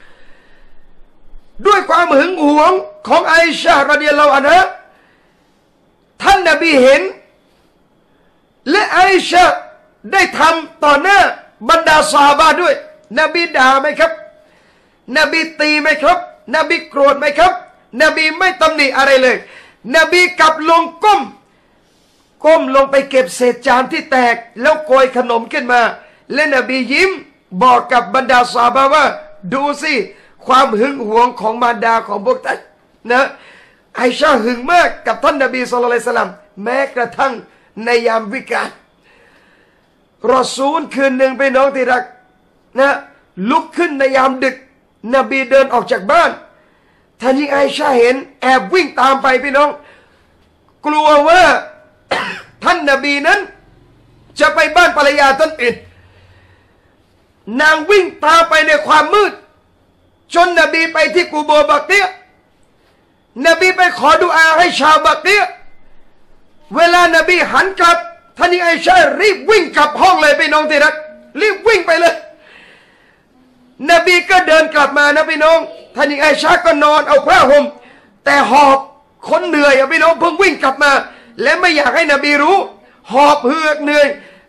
ด้วยความหึงหวงของไอชะห์รอฎิยัลลอฮุอันฮาท่านนบีเห็นและไอชะห์ได้ทำต่อหน้าบรรดาซอฮาบะห์ด้วยนบีด่าไหมครับนบีตีไหมครับนบีโกรธไหมครับนบีไม่ตำหนิอะไรเลยนบีกลับลงก้มลงไปเก็บเศษจานที่แตกแล้วโกยขนมขึ้นมาและนบียิ้มบอกกับบรรดาซอฮาบะห์ว่าดูสิความหึงหวงของมารดาของพวกท่านนะไอชะห์หึงมากกับท่านนบีศ็อลลัลลอฮุอะลัยฮิวะซัลลัมแม้กระทั่งในยามวิกาลรอซูลคืนหนึ่งไปน้องที่รักนะลุกขึ้นในยามดึกนบีเดินออกจากบ้านท่านหญิงไอชะห์เห็นแอบวิ่งตามไปพี่น้องกลัวว่า ท่านนบีนั้นจะไปบ้านภรรยาท่านอื่นนางวิ่งตามไปในความมืดจนนบีไปที่กูโบร์บักเกียนบีไปขอดุอาให้ชาวบักเกียเวลานบีหันกลับท่านหญิงไอชะห์รีบวิ่งกลับห้องเลยพี่น้องที่รักรีบวิ่งไปเลยนบีก็เดินกลับมานะพี่น้องท่านหญิงไอชะห์ก็นอนเอาผ้าห่มแต่หอบคนเหนื่อยพี่น้องเพิ่งวิ่งกลับมาและไม่อยากให้นบีรู้หอบเหือกเหนื่อย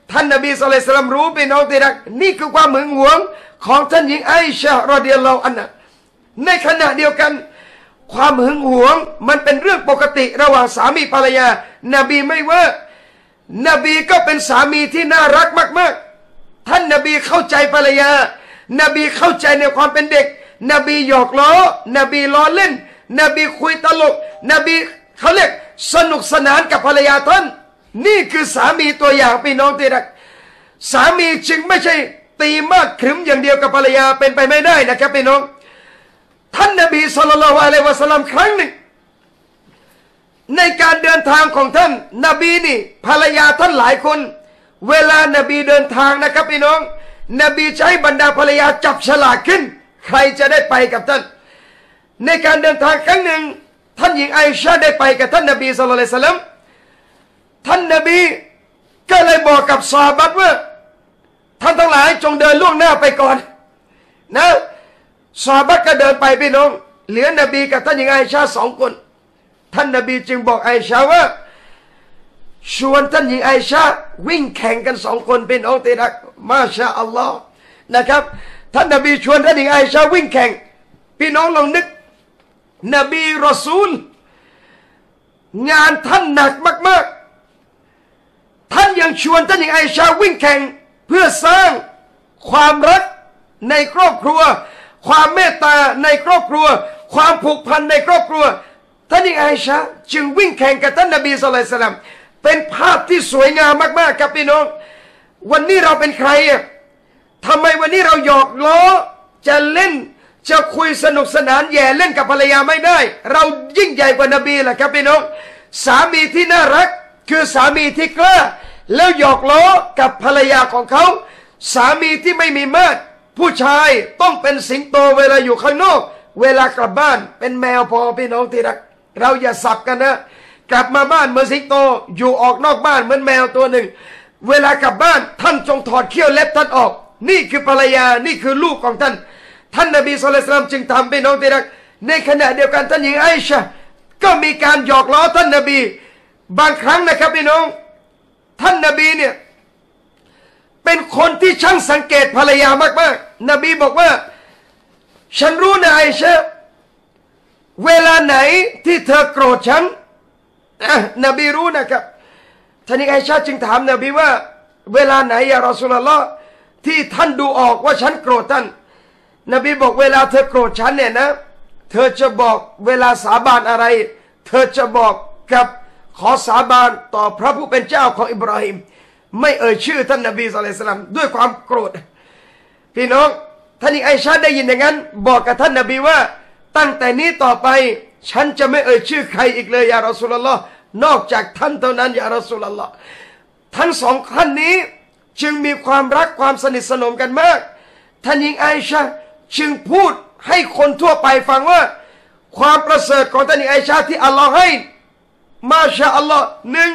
ท่านนบีศ็อลลัลลอฮุอะลัยฮิวะซัลลัมรู้พี่น้องที่รักนี่คือความหึงหวงของท่านหญิงไอชะฮ์รอฎิยัลลอฮุอันฮาในขณะเดียวกันความหึงหวงมันเป็นเรื่องปกติระหว่างสามีภรรยานบีไม่ว่านบีก็เป็นสามีที่น่ารักมากๆท่านนบีเข้าใจภรรยานบีเข้าใจในความเป็นเด็กนบีหยอกล้อนบีล้อเล่นนบีคุยตลกนบีเขาเรียกสนุกสนานกับภรรยาท่านนี่คือสามีตัวอย่างพี่น้องที่รักสามีจึงไม่ใช่ตีมากขรึมอย่างเดียวกับภรรยาเป็นไปไม่ได้นะครับพี่น้องท่านนบีศ็อลลัลลอฮุอะลัยฮิวะซัลลัมครั้งหนึ่งในการเดินทางของท่านนบีนี่ภรรยาท่านหลายคนเวลานบีเดินทางนะครับพี่น้องนบีใช้บรรดาภรรยาจับฉลากขึ้นใครจะได้ไปกับท่านในการเดินทางครั้งหนึ่งท่านหญิงไอชาได้ไปกับท่านนบีศ็อลลัลลอฮุอะลัยฮิวะซัลลัมท่านนบีก็เลยบอกกับซอฮาบะห์ว่าท่านทั้งหลายจงเดินล่วงหน้าไปก่อนนะซอฮาบะห์ก็เดินไปพี่น้องเหลือนบีกับท่านหญิงไอชาสองคนท่านนบีจึงบอกไอชาว่าชวนท่านหญิงไอชาวิ่งแข่งกันสองคนเป็นองค์ที่รักมาชาอัลลอฮ์นะครับท่านนบีชวนท่านหญิงไอชาวิ่งแข่งพี่น้องลองนึกนบีรอซูลงานท่านหนักมากๆท่านยังชวนท่านหญิงไอชาวิ่งแข่งเพื่อสร้างความรักในครอบครัวความเมตตาในครอบครัวความผูกพันในครอบครัวท่านหญิงไอชาจึงวิ่งแข่งกับท่านนบีศ็อลลัลลอฮุอะลัยฮิวะซัลลัมเป็นภาพที่สวยงามมากๆครับพี่น้องวันนี้เราเป็นใครอ่ะทำไมวันนี้เราหยอกล้อจะเล่นจะคุยสนุกสนานแย่เล่นกับภรรยาไม่ได้เรายิ่งใหญ่กว่านบีแหละครับพี่น้องสามีที่น่ารักคือสามีที่กล้าแล้วหยอกล้อกับภรรยาของเขาสามีที่ไม่มีมาตรผู้ชายต้องเป็นสิงโตเวลาอยู่ข้างนอกเวลากลับบ้านเป็นแมวพอพี่น้องที่รักเราอย่าสับกันนะกลับมาบ้านเหมือนสิงโตอยู่ออกนอกบ้านเหมือนแมวตัวหนึ่งเวลากลับบ้านท่านจงถอดเขี้ยวเล็บท่านออกนี่คือภรรยานี่คือลูกของท่านท่านนบีศ็อลลัลลอฮุอะลัยฮิวะซัลลัมจึงทำพี่น้องที่รักในขณะเดียวกันท่านหญิงไอชาก็มีการหยอกล้อท่านนบีบางครั้งนะครับพี่น้องท่านนบีเนี่ยเป็นคนที่ช่างสังเกตภรรยามากๆนบีบอกว่าฉันรู้นะไอชาเวลาไหนที่เธอโกรธฉันนบีรู้นะครับท่านหญิงไอชาจึงถามนบีว่าเวลาไหนยารอซูลุลลอฮ์ที่ท่านดูออกว่าฉันโกรธท่านนบีบอกเวลาเธอโกรธฉันเนี่ยนะเธอจะบอกเวลาสาบานอะไรเธอจะบอกกับขอสาบานต่อพระผู้เป็นเจ้าของอิบราฮิมไม่เอ่ยชื่อท่านนบีศ็อลลัลลอฮุอะลัยฮิวะซัลลัมด้วยความโกรธพี่น้องท่านหญิงไอชาได้ยินอย่างนั้นบอกกับท่านนบีว่าตั้งแต่นี้ต่อไปฉันจะไม่เอ่ยชื่อใครอีกเลยยารอซูลุลลอฮ์นอกจากท่านเท่านั้นยารอซูลุลลอฮ์ทั้งสองท่านนี้จึงมีความรักความสนิทสนมกันมากท่านหญิงไอชาจึงพูดให้คนทั่วไปฟังว่าความประเสริฐของท่านหญิงไอชาที่อัลลอฮ์ให้มาชาอัลลอฮ์หนึ่ง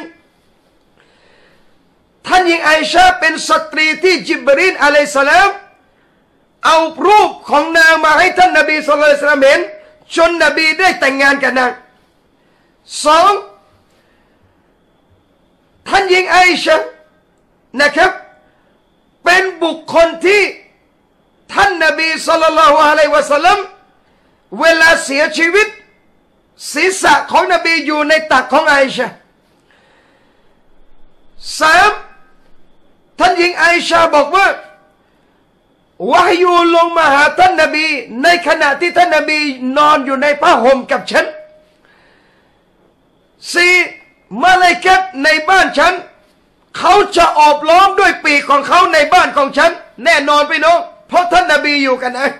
ท่านหญิงไอชาเป็นสตรีที่จิบรีลอะลัยฮิสสลามเอารูปของนางมาให้ท่านนบีศ็อลลัลลอฮุอะลัยฮิวะซัลลัมเห็นจนนบีได้แต่งงานกับนางสองท่านหญิงไอชานะครับเป็นบุคคลที่ท่านนบีศ็อลลัลลอฮุอะลัยฮิวะซัลลัมเวลาเสียชีวิตศีรษะของนบีอยู่ในตักของไอชาสามท่านหญิงไอชาบอกว่าวะฮยูลงมาหาท่านนบีในขณะที่ท่านนบีนอนอยู่ในผ้าห่มกับฉันสี่มาลาอิกะฮ์ในบ้านฉันเขาจะออบล้อมด้วยปีกของเขาในบ้านของฉันแน่นอนพี่น้องเพราะท่านนบีอยู่กันนะ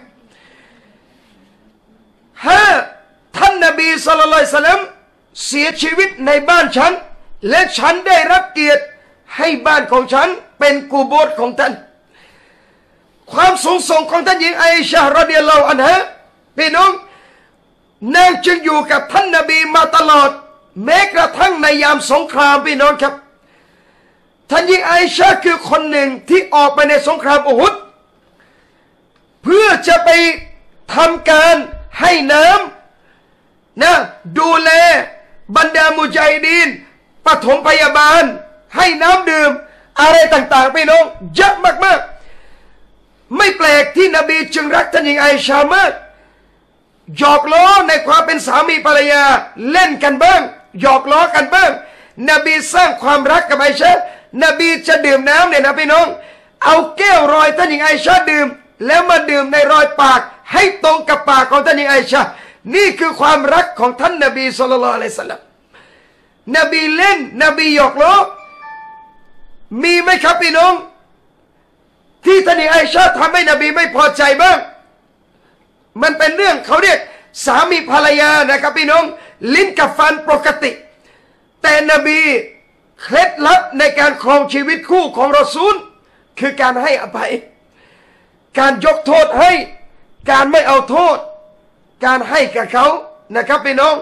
ห้าท่านนบีศ็อลลัลลอฮุอะลัยฮิวะซัลลัมเสียชีวิตในบ้านฉันและฉันได้รับเกียรติให้บ้านของฉันเป็นกูโบร์ของท่านความสูงส่งของท่านหญิงไอชาฮ์รอฎิยัลลอฮุอันฮาพี่น้องนางจึงอยู่กับท่านนบีมาตลอดแม้กระทั่งในยามสงครามพี่น้องครับท่านหญิงไอชาคือคนหนึ่งที่ออกไปในสงครามอูฮุดเพื่อจะไปทำการให้น้ำนะดูแลบรรดามุญาฮิดีนปฐมพยาบาลให้น้ำดื่มอะไรต่างๆพี่น้องเยอะมากๆไม่แปลกที่นบีจึงรักท่านหญิงไอชามากหยอกล้อในความเป็นสามีภรรยาเล่นกันบ้างหยอกล้อกันบ้างนบีสร้างความรักกับไอชานบีจะดื่มน้ำเนี่ยนะพี่น้องเอาแก้วรอยท่านหญิงไอชาดื่มแล้วมาดื่มในรอยปากให้ตรงกับปากของท่านหญิงไอชานี่คือความรักของท่านนบีศ็อลลัลลอฮุอะลัยฮิวะซัลลัมนบีเล่นนบีหยอกล้อมีไหมครับพี่น้องที่ท่านหญิงไอชาทำให้นบีไม่พอใจบ้างมันเป็นเรื่องเขาเรียกสามีภรรยานะครับพี่น้องลิ้นกับฟันปกติแต่นบีเคล็ดลับในการครองชีวิตคู่ของรอซูลคือการให้อภัยการยกโทษให้การไม่เอาโทษการให้กับเขานะครับพี่น้อง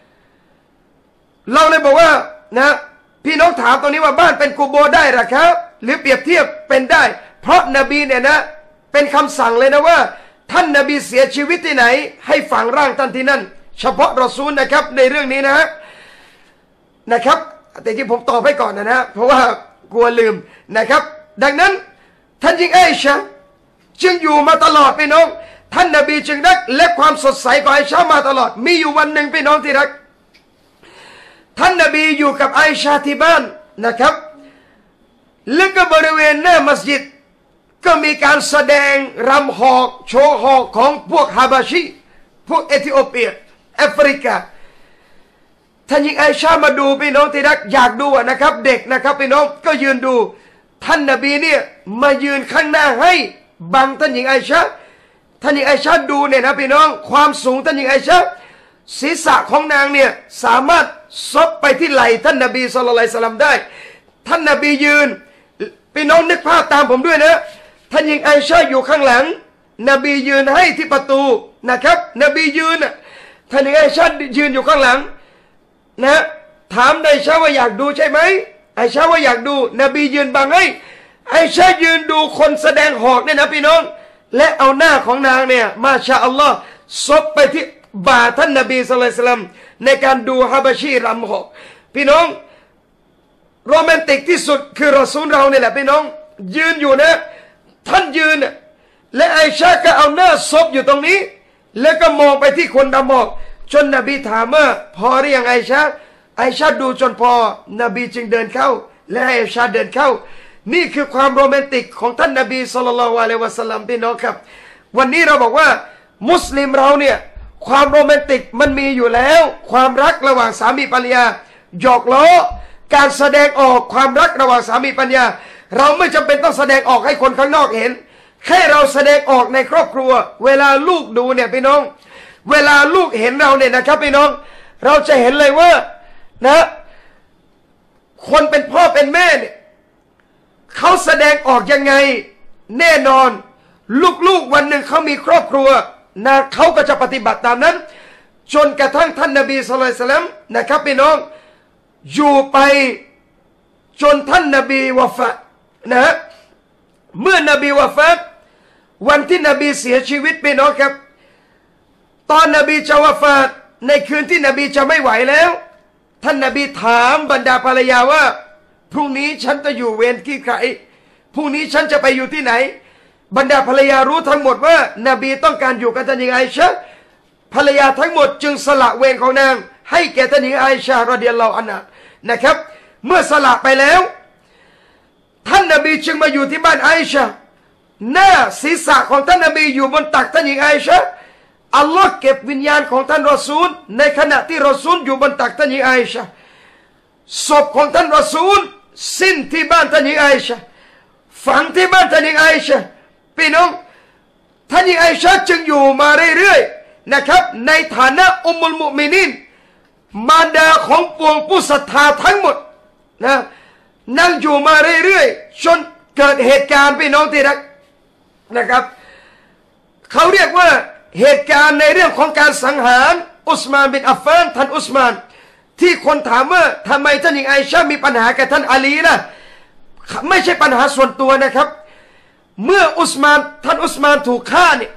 เราเลยบอกว่านะพี่น้องถามตรงนี้ว่าบ้านเป็นกูโบได้หรือครับหรือเปรียบเทียบเป็นได้เพราะนบีเนี่ยนะเป็นคำสั่งเลยนะว่าท่านนบีเสียชีวิตที่ไหนให้ฝังร่างท่านที่นั่นเฉพาะรอซูลนะครับในเรื่องนี้นะครับแต่ที่ผมตอบให้ก่อนนะเพราะว่ากลัวลืมนะครับดังนั้นท่านหญิงไอชาจึงอยู่มาตลอดพี่น้องท่านนบีจึงรักและความสดใสของไอชามาตลอดมีอยู่วันหนึ่งพี่น้องที่รักท่านนบีอยู่กับไอชาที่บ้านนะครับแล้วก็บริเวณหน้ามัสยิดก็มีการแสดงรำหอกโชว์หอกของพวกฮาบาชีพวกเอธิโอเปียแอฟริกาท่านหญิงไอชามาดูพี่น้องที่รักอยากดูนะครับเด็กนะครับพี่น้องก็ยืนดูท่านนบีเนี่ยมายืนข้างหน้าให้บังท่านหญิงไอชาท่านหญิงไอชาดูเนี่ยนะพี่น้องความสูงท่านหญิงไอชาศีรษะของนางเนี่ยสามารถซบไปที่ไหล่ท่านนบีศ็อลลัลลอฮุอะลัยฮิวะซัลลัมได้ท่านนบียืนพี่น้องนึกภาพตามผมด้วยนะท่านหญิงไอชาอยู่ข้างหลังนบียืนให้ที่ประตูนะครับนบียืนท่านหญิงไอชายืนอยู่ข้างหลังนะถามไอชาว่าอยากดูใช่ไหมไอชาว่าอยากดูนบียืนบังให้ไอชายืนดูคนแสดงหอกเนี่ยนะพี่น้องและเอาหน้าของนางเนี่ยมาชาอัลลอฮ์ซบไปที่บ่าท่านนบีศ็อลลัลลอฮุอะลัยฮิวะซัลลัมในการดูฮาบาชีรำหอกพี่น้องโรแมนติกที่สุดคือรอซูลเราเนี่ยแหละพี่น้องยืนอยู่นะท่านยืนและไอชาก็เอาหน้าซบอยู่ตรงนี้แล้วก็มองไปที่คนดำหอกจนนบีถามว่าพอหรือยังไอชาดูจนพอนบีจึงเดินเข้าและไอชาเดินเข้านี่คือความโรแมนติกของท่านนบีศ็อลลัลลอฮุอะลัยฮิวะซัลลัมพี่น้องครับวันนี้เราบอกว่ามุสลิมเราเนี่ยความโรแมนติกมันมีอยู่แล้วความรักระหว่างสามีภรรยาหยอกล้อการแสดงออกความรักระหว่างสามีภรรยาเราไม่จำเป็นต้องแสดงออกให้คนข้างนอกเห็นแค่เราแสดงออกในครอบครัวเวลาลูกดูเนี่ยพี่น้องเวลาลูกเห็นเราเนี่ยนะครับพี่น้องเราจะเห็นเลยว่านะคนเป็นพ่อเป็นแม่เนี่ยเขาแสดงออกยังไงแน่นอนลูกๆวันหนึ่งเขามีครอบครัวนะเขาก็จะปฏิบัติตามนั้นจนกระทั่งท่านนบีศ็อลลัลลอฮุอะลัยฮิวะซัลลัมนะครับพี่น้องอยู่ไปจนท่านนบีวะฟาตนะเมื่อนบีวะฟาตวันที่นบีเสียชีวิตพี่น้องครับตอนนบีจะวะฟาตในคืนที่นบีจะไม่ไหวแล้วท่านนบีถามบรรดาภรรยาว่าพรุ่งนี้ฉันจะอยู่เวรที่ใครพรุ่งนี้ฉันจะไปอยู่ที่ไหนบรรดาภรรยารู้ทั้งหมดว่านบีต้องการอยู่กับท่านหญิงไอชาภรรยาทั้งหมดจึงสละเวรของนางให้แก่ท่านหญิงไอชารอฎิยัลลอฮุอันฮานะครับเมื่อสละไปแล้วท่านนบีจึงมาอยู่ที่บ้านไอชาหน้าศีรษะของท่านนบีอยู่บนตักท่านหญิงไอชาอัลลอฮ์เก็บวิญญาณของท่านรอซูลในขณะที่รอซูลอยู่บนตักท่านหญิงไอชาศพของท่านรอซูลสิ้นที่บ้านท่านหญิงไอชาฝังที่บ้านท่านหญิงไอชาพี่น้องท่านหญิงไอชาจึงอยู่มาเรื่อยๆนะครับในฐานะอุมมุลมุมินีนมารดาของปวงผู้ศรัทธาทั้งหมดนะนั่งอยู่มาเรื่อยๆจนเกิดเหตุการณ์พี่น้องที่รักนะครับเขาเรียกว่าเหตุการณ์ในเรื่องของการสังหารอุสมานบินอัฟฟานท่านอุสมานที่คนถามว่าทำไมท่านหญิงไอชามีปัญหากับท่านอาลีนะไม่ใช่ปัญหาส่วนตัวนะครับเมื่อท่านอุสมานถูกฆ่าเนี่ย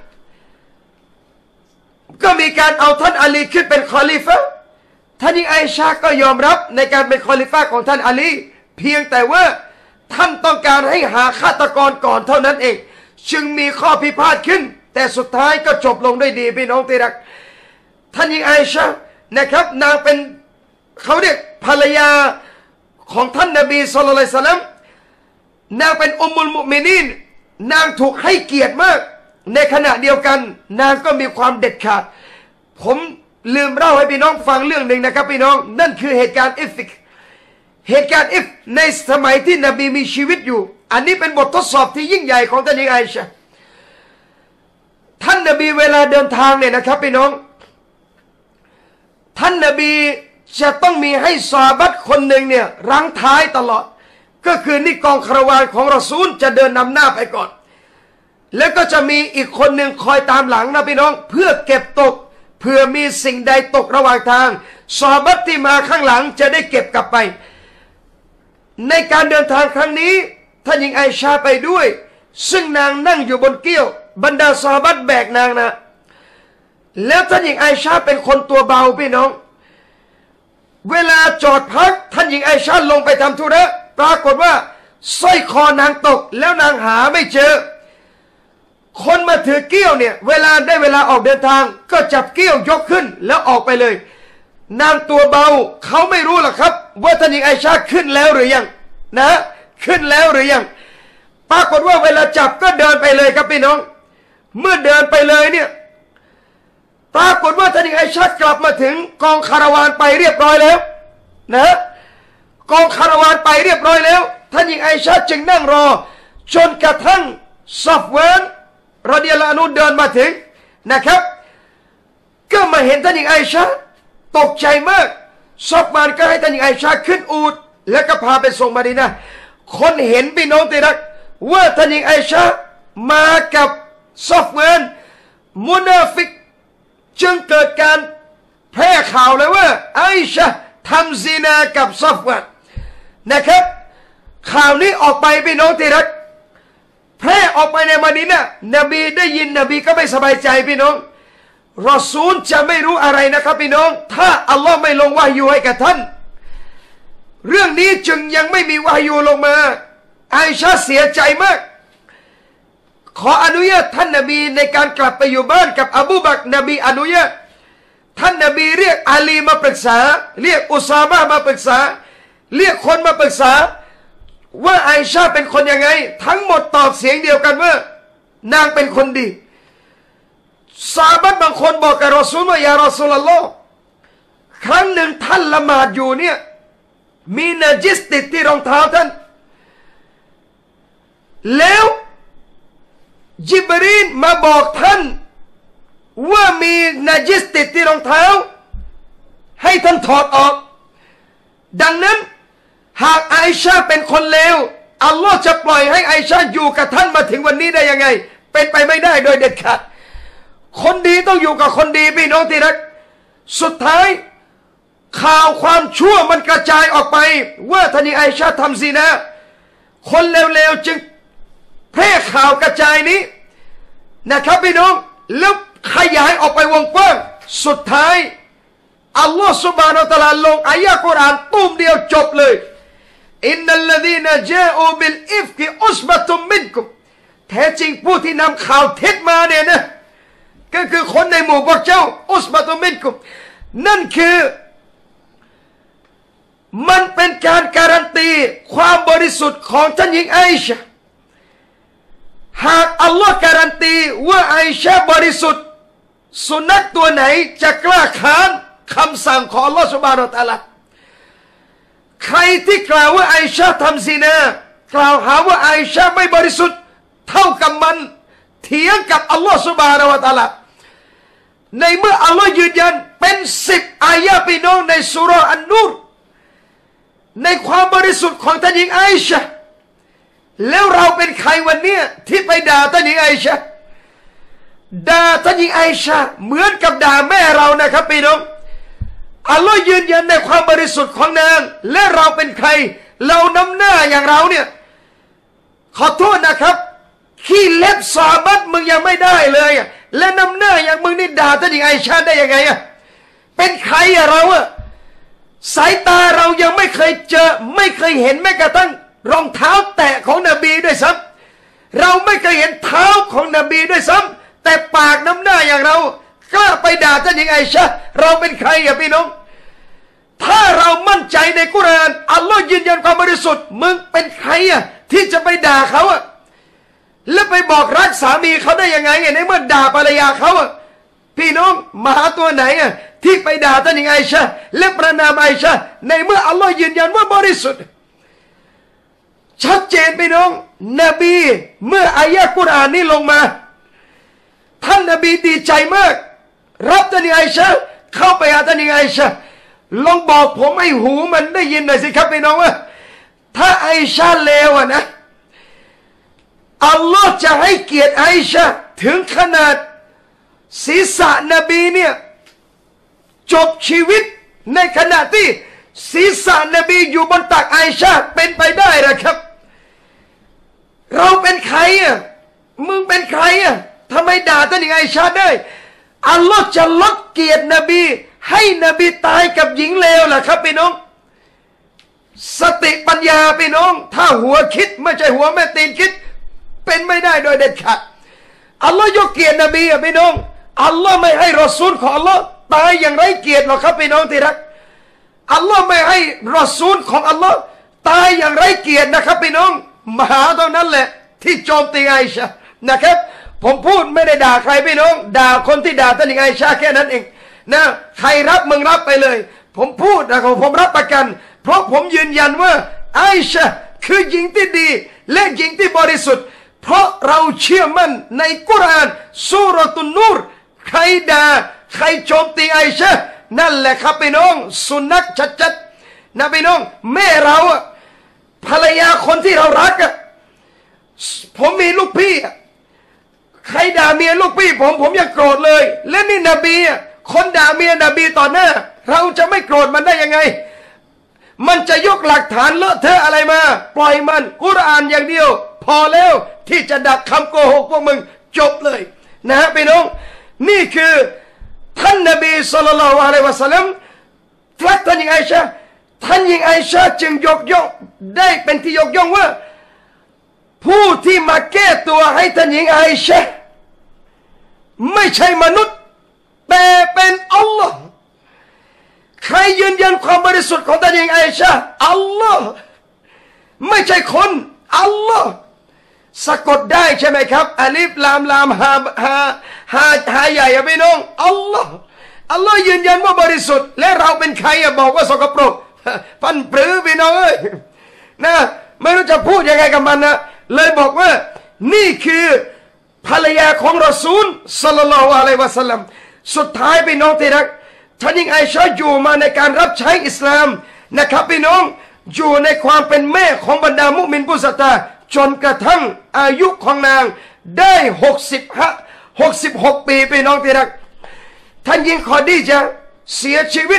ก็มีการเอาท่านอาลีขึ้นเป็นคอลิฟะห์ท่านหญิงไอชาก็ยอมรับในการเป็นคอลิฟะห์ของท่านอาลีเพียงแต่ว่าท่านต้องการให้หาฆาตกรก่อนเท่านั้นเองจึงมีข้อพิพาทขึ้นแต่สุดท้ายก็จบลงด้วยดีพี่น้องที่รักท่านหญิงไอชานะครับนางเป็นเขาเรียกภรรยาของท่านนบีศ็อลลัลลอฮุอะลัยฮิวะซัลลัมนางเป็นอุมมุลมุมินีนนางถูกให้เกียรติมากในขณะเดียวกันนางก็มีความเด็ดขาดผมลืมเล่าให้พี่น้องฟังเรื่องหนึ่งนะครับพี่น้องนั่นคือเหตุการณ์อิฟในสมัยที่นบีมีชีวิตอยู่อันนี้เป็นบททดสอบที่ยิ่งใหญ่ของท่านหญิงไอชาท่านนบีเวลาเดินทางเนี่ยนะครับพี่น้องท่านนบีจะต้องมีให้ซอฮาบะห์คนหนึ่งเนี่ยรั้งท้ายตลอดก็คือนี่กองคาราวานของรอซูลจะเดินนำหน้าไปก่อนแล้วก็จะมีอีกคนหนึ่งคอยตามหลังนะพี่น้องเพื่อเก็บตกเพื่อมีสิ่งใดตกระหว่างทางซอฮาบะห์ที่มาข้างหลังจะได้เก็บกลับไปในการเดินทางครั้งนี้ท่านหญิงไอชาไปด้วยซึ่งนางนั่งอยู่บนเกี้ยวบรรดาซอฮาบะห์แบกนางนะแล้วท่านหญิงไอชาเป็นคนตัวเบาพี่น้องเวลาจอดพักท่านหญิงไอชาลงไปทำธุระปรากฏว่าสร้อยคอนางตกแล้วนางหาไม่เจอคนมาถือเกี้ยวเนี่ยเวลาออกเดินทางก็จับเกี้ยวยกขึ้นแล้วออกไปเลยนางตัวเบาเขาไม่รู้หรอกครับว่าท่านหญิงไอชาขึ้นแล้วหรือยังนะขึ้นแล้วหรือยังปรากฏว่าเวลาจับก็เดินไปเลยครับพี่น้องเมื่อเดินไปเลยเนี่ยปรากฏว่าท่านหญิงไอชากลับมาถึงกองคาราวานไปเรียบร้อยแล้วนะกองคาราวานไปเรียบร้อยแล้วท่านหญิงไอชาจึงนั่งรอจนกระทั่งซอฟเวนรอฎิยัลลอฮุอันฮุเดินมาถึงนะครับก็มาเห็นท่านหญิงไอชาตกใจมากซอฟวานก็ให้ท่านหญิงไอชาขึ้นอูฐแล้วก็พาไปส่งมะดีนะห์คนเห็นพี่น้องที่รักว่าท่านหญิงไอชามากับซอฟเวนมุนาฟิกจึงเกิดการแพร่ข่าวเลยว่าไอชาทำซินากับซอฟวานนะครับข่าวนี้ออกไปพี่น้องที่รักแพร่ออกไปในมะดีนะห์นบีได้ยินนบีก็ไม่สบายใจพี่น้องรอซูลจะไม่รู้อะไรนะครับพี่น้องถ้าอัลลอฮ์ไม่ลงวะฮยูให้กับท่านเรื่องนี้จึงยังไม่มีวะฮยูลงมาไอชาเสียใจมากขออนุญาตท่านนบีในการกลับไปอยู่บ้านกับอบูบักรนบีอนุญาตท่านนบีเรียกอาลีมาปรึกษาเรียกอุซามะห์มาปรึกษาเรียกคนมาปรึกษาว่าไอชาเป็นคนยังไงทั้งหมดตอบเสียงเดียวกันว่านางเป็นคนดีซอฮาบะห์บางคนบอกกับรอซูลว่ายารอซูลุลลอฮ์ครั้งหนึ่งท่านละหมาดอยู่เนี่ยมีนาจิสติดที่รองเท้าท่านแล้วญิบรีลมาบอกท่านว่ามีนาจิสติดที่รองเท้าให้ท่านถอดออกดังนั้นหากไอชาเป็นคนเลวอัลลอฮ์จะปล่อยให้ไอชาอยู่กับท่านมาถึงวันนี้ได้ยังไงเป็นไปไม่ได้โดยเด็ดขาดคนดีต้องอยู่กับคนดีพี่น้องที่รักสุดท้ายข่าวความชั่วมันกระจายออกไปว่าท่านหญิงไอชาทำซินาคนเลวๆจึงแพร่ข่าวกระจายนี้นะครับพี่น้องแล้วขยายออกไปวงกว้างสุดท้ายอัลลอฮฺซุบฮานะฮูวะตะอาลาลงอายะห์กุรอานตุ้มเดียวจบเลยอินนัลลซีนะจาอูบิลอิฟกิอุสบะตุมมินกุมแท้จริงผู้ที่นำข่าวเท็จมาเนี่ยนะก็คือคนในหมู่พวกเจ้าอุสบะตุมมินกุมนั่นคือมันเป็นการการันตีความบริสุทธิ์ของท่านหญิงไอชาหากอัลลอฮ์การันตีว่าไอชาบริสุทธิ์สุนัขตัวไหนจะกล้าค้านคำสั่งของอัลลอฮ์ซุบฮานะฮูวะตะอาลาใครที่กล่าวว่าไอชาทำซินากล่าวหาว่าไอชาไม่บริสุทธิ์เท่ากับมันเถียงกับอัลลอฮ์ซุบฮานะฮูวะตะอาลาในเมื่ออัลลอฮ์ยืนยันเป็น10อายะห์พี่น้องในซูเราะห์อันนูรในความบริสุทธิ์ของท่านหญิงไอชาแล้วเราเป็นใครวันนี้ที่ไปด่าท่านหญิงไอชาด่าท่านหญิงไอชาเหมือนกับด่าแม่เรานะครับพี่น้องอัลลอฮ์ยืนยันในความบริสุทธิ์ของนางและเราเป็นใครเรานำหน้าอย่างเราเนี่ยขอโทษนะครับขี้เล็บซอฮาบะห์มึงยังไม่ได้เลยและนำหน้าอย่างมึงนี่ด่าท่านหญิงไอชาได้ยังไงเป็นใครเราสายตาเรายังไม่เคยเจอไม่เคยเห็นแม้กระทั่งรองเท้าแตะเราไม่เคยเห็นเท้าของนบีด้วยซ้ำแต่ปากน้ำหน้าอย่างเรากล้าไปด่าท่านหญิงไอชะเราเป็นใครอะพี่น้องถ้าเรามั่นใจในกุรอานอัลลอฮ์ยืนยันความบริสุทธิ์มึงเป็นใครอะที่จะไปด่าเขาอะแล้วไปบอกรักสามีเขาได้ยังไงในเมื่อด่าภรรยาเขาอะพี่น้องมหาตัวไหนอะที่ไปด่าท่านหญิงไอชะและประนามไอชะในเมื่ออัลลอฮ์ยืนยันว่าบริสุทธิ์ชัดเจนพี่น้องนบีเมื่ออายะกุรอานนี้ลงมาท่านนบีดีใจมากรับท่านหญิงไอชะเข้าไปหาท่านหญิงไอชะลองบอกผมให้หูมันได้ยินหน่อยสิครับพี่น้องว่าถ้าไอชะเลวอะนะอัลลอฮ์จะให้เกียรติไอชะถึงขนาดศีรษะนบีเนี่ยจบชีวิตในขณะที่ศีรษะนบีอยู่บนตักไอชะเป็นไปได้หรือครับเราเป็นใครอ่ะมึงเป็นใครอ่ะทำไมด่าท่านหญิงไอชะได้อัลลอฮ์จะลดเกียรตินบีให้นบีตายกับหญิงเลวล่ะครับพี่น้องสติปัญญาพี่น้องถ้าหัวคิดไม่ใช่หัวแม่ตีนคิดเป็นไม่ได้โดยเด็ดขาดอัลลอฮ์ยกเกียรตินบีอ่ะพี่น้องอัลลอฮ์ไม่ให้รอซูลของอัลลอฮ์ตายอย่างไร้เกียรติหรอกครับพี่น้องที่รักอัลลอฮ์ไม่ให้รอซูลของอัลลอฮ์ตายอย่างไร้เกียรตินะครับพี่น้องมหาเท่านั้นแหละที่โจมตีไอชะนะครับผมพูดไม่ได้ด่าใครพี่น้องด่าคนที่ด่าท่านหญิงไอชะแค่นั้นเองนะใครรับมึงรับไปเลยผมพูดนะผมรับประกันเพราะผมยืนยันว่าไอชะคือหญิงที่ดีและหญิงที่บริสุทธิ์เพราะเราเชื่อมั่นในกุรอานซูเราะตุนนูรใครด่าใครโจมตีไอชะนั่นแหละครับพี่น้องสุนัขชัดๆนะพี่น้องแม่เราภรรยาคนที่เรารักอะผมมีลูกพี่ใครด่าเมียลูกพี่ผมยังโกรธเลยและนี่นบีคนด่าเมียนบีต่อหน้าเราจะไม่โกรธมันได้ยังไงมันจะยกหลักฐานเลอะเทอะอะไรมาปล่อยมันกุรอานอย่างเดียวพอแล้วที่จะดักคำโกหกพวกมึงจบเลยนะฮะพี่น้องนี่คือท่านนบีศ็อลลัลลอฮุอะลัยฮิวะซัลลัมรักท่านหญิงไอชะท่านหญิงไอชะจึงยกย่องได้เป็นที่ยกย่องว่าผู้ที่มาแก้ตัวให้ท่านหญิงไอชะไม่ใช่มนุษย์แต่เป็นอัลลอฮ์ใครยืนยันความบริสุทธิ์ของท่านหญิงไอชะอัลลอฮ์ไม่ใช่คนอัลลอฮ์สะกดได้ใช่ไหมครับอลิฟลามฮาใหญ่พี่น้องอัลลอฮ์ยืนยันว่าบริสุทธิ์และเราเป็นใครบอกว่าสกปรกพันปรือพี่น้องเอ้ยนะไม่รู้จะพูดยังไงกับมันนะเลยบอกว่านี่คือภรรยาของรอซูลศ็อลลัลลอฮุอะลัยฮิวะซัลลัมสุดท้ายพี่น้องที่รักท่านหญิงไอชะอยู่มาในการรับใช้อิสลามนะครับพี่น้องอยู่ในความเป็นแม่ของบรรดามุมินผู้ศรัทธาจนกระทั่งอายุของนางได้66 ปีพี่น้องที่รักท่านหญิงคอดีญะห์เสียชีวิต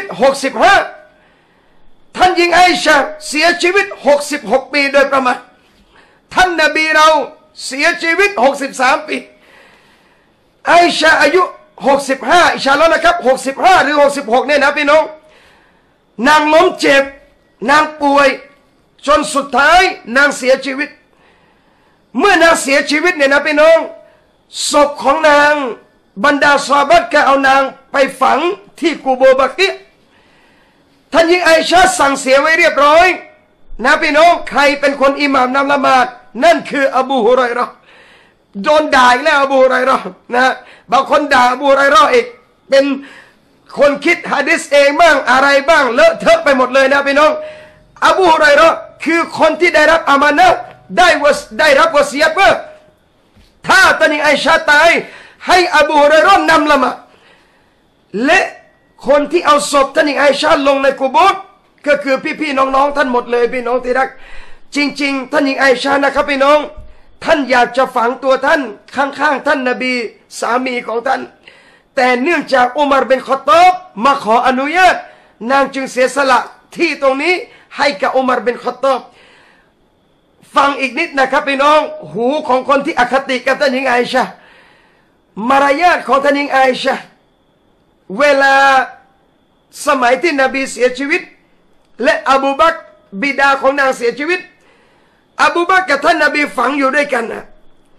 65ท่านหญิงไอชะเสียชีวิต66 ปีโดยประมาณท่านนบีเราเสียชีวิต63 ปีไอชะอายุ65อินชาอัลลอฮ์นะครับ65หรือ66เนี่ยนะพี่น้องนางล้มเจ็บนางป่วยจนสุดท้ายนางเสียชีวิตเมื่อนางเสียชีวิตเนี่ยนะพี่น้องศพของนางบรรดาซอฮาบะห์ก็เอานางไปฝังที่กูโบบักีท่านหญิงไอชะสั่งเสียไว้เรียบร้อยนะพี่น้องใครเป็นคนอิหม่ามนำละหมาดนั่นคืออบูฮุรอยเราะห์โดนด่าอีกแล้วอบูฮุรอยเราะห์นะบางคนด่าอบูฮุรอยเราะห์อีกเป็นคนคิดหะดีษเองบ้างอะไรบ้างเลอะเทอะไปหมดเลยนะพี่น้องอบูฮุรอยเราะห์คือคนที่ได้รับอามานะห์ได้รับวะซียะห์ว่าถ้าท่านหญิงไอชะตายให้อบูฮุรอยเราะห์นำละหมาดและคนที่เอาศพท่านหญิงไอชะลงในกุโบร์ก็คือพี่ๆน้องๆท่านหมดเลยพี่น้องที่รักจริงๆท่านหญิงไอชะนะครับพี่น้องท่านอยากจะฝังตัวท่านข้างๆท่านนบีสามีของท่านแต่เนื่องจากอุมัรบินคอฏฏอบมาขออนุญาตนางจึงเสียสละที่ตรงนี้ให้กับอุมัรบินคอฏฏอบฟังอีกนิดนะครับพี่น้องหูของคนที่อคติกับท่านหญิงไอชะมารยาทของท่านหญิงไอชะเวลาสมัยที่นบีเสียชีวิตและอบูบักรบิดาของนางเสียชีวิตอบูบักรกับท่านนบีฝังอยู่ด้วยกันนะ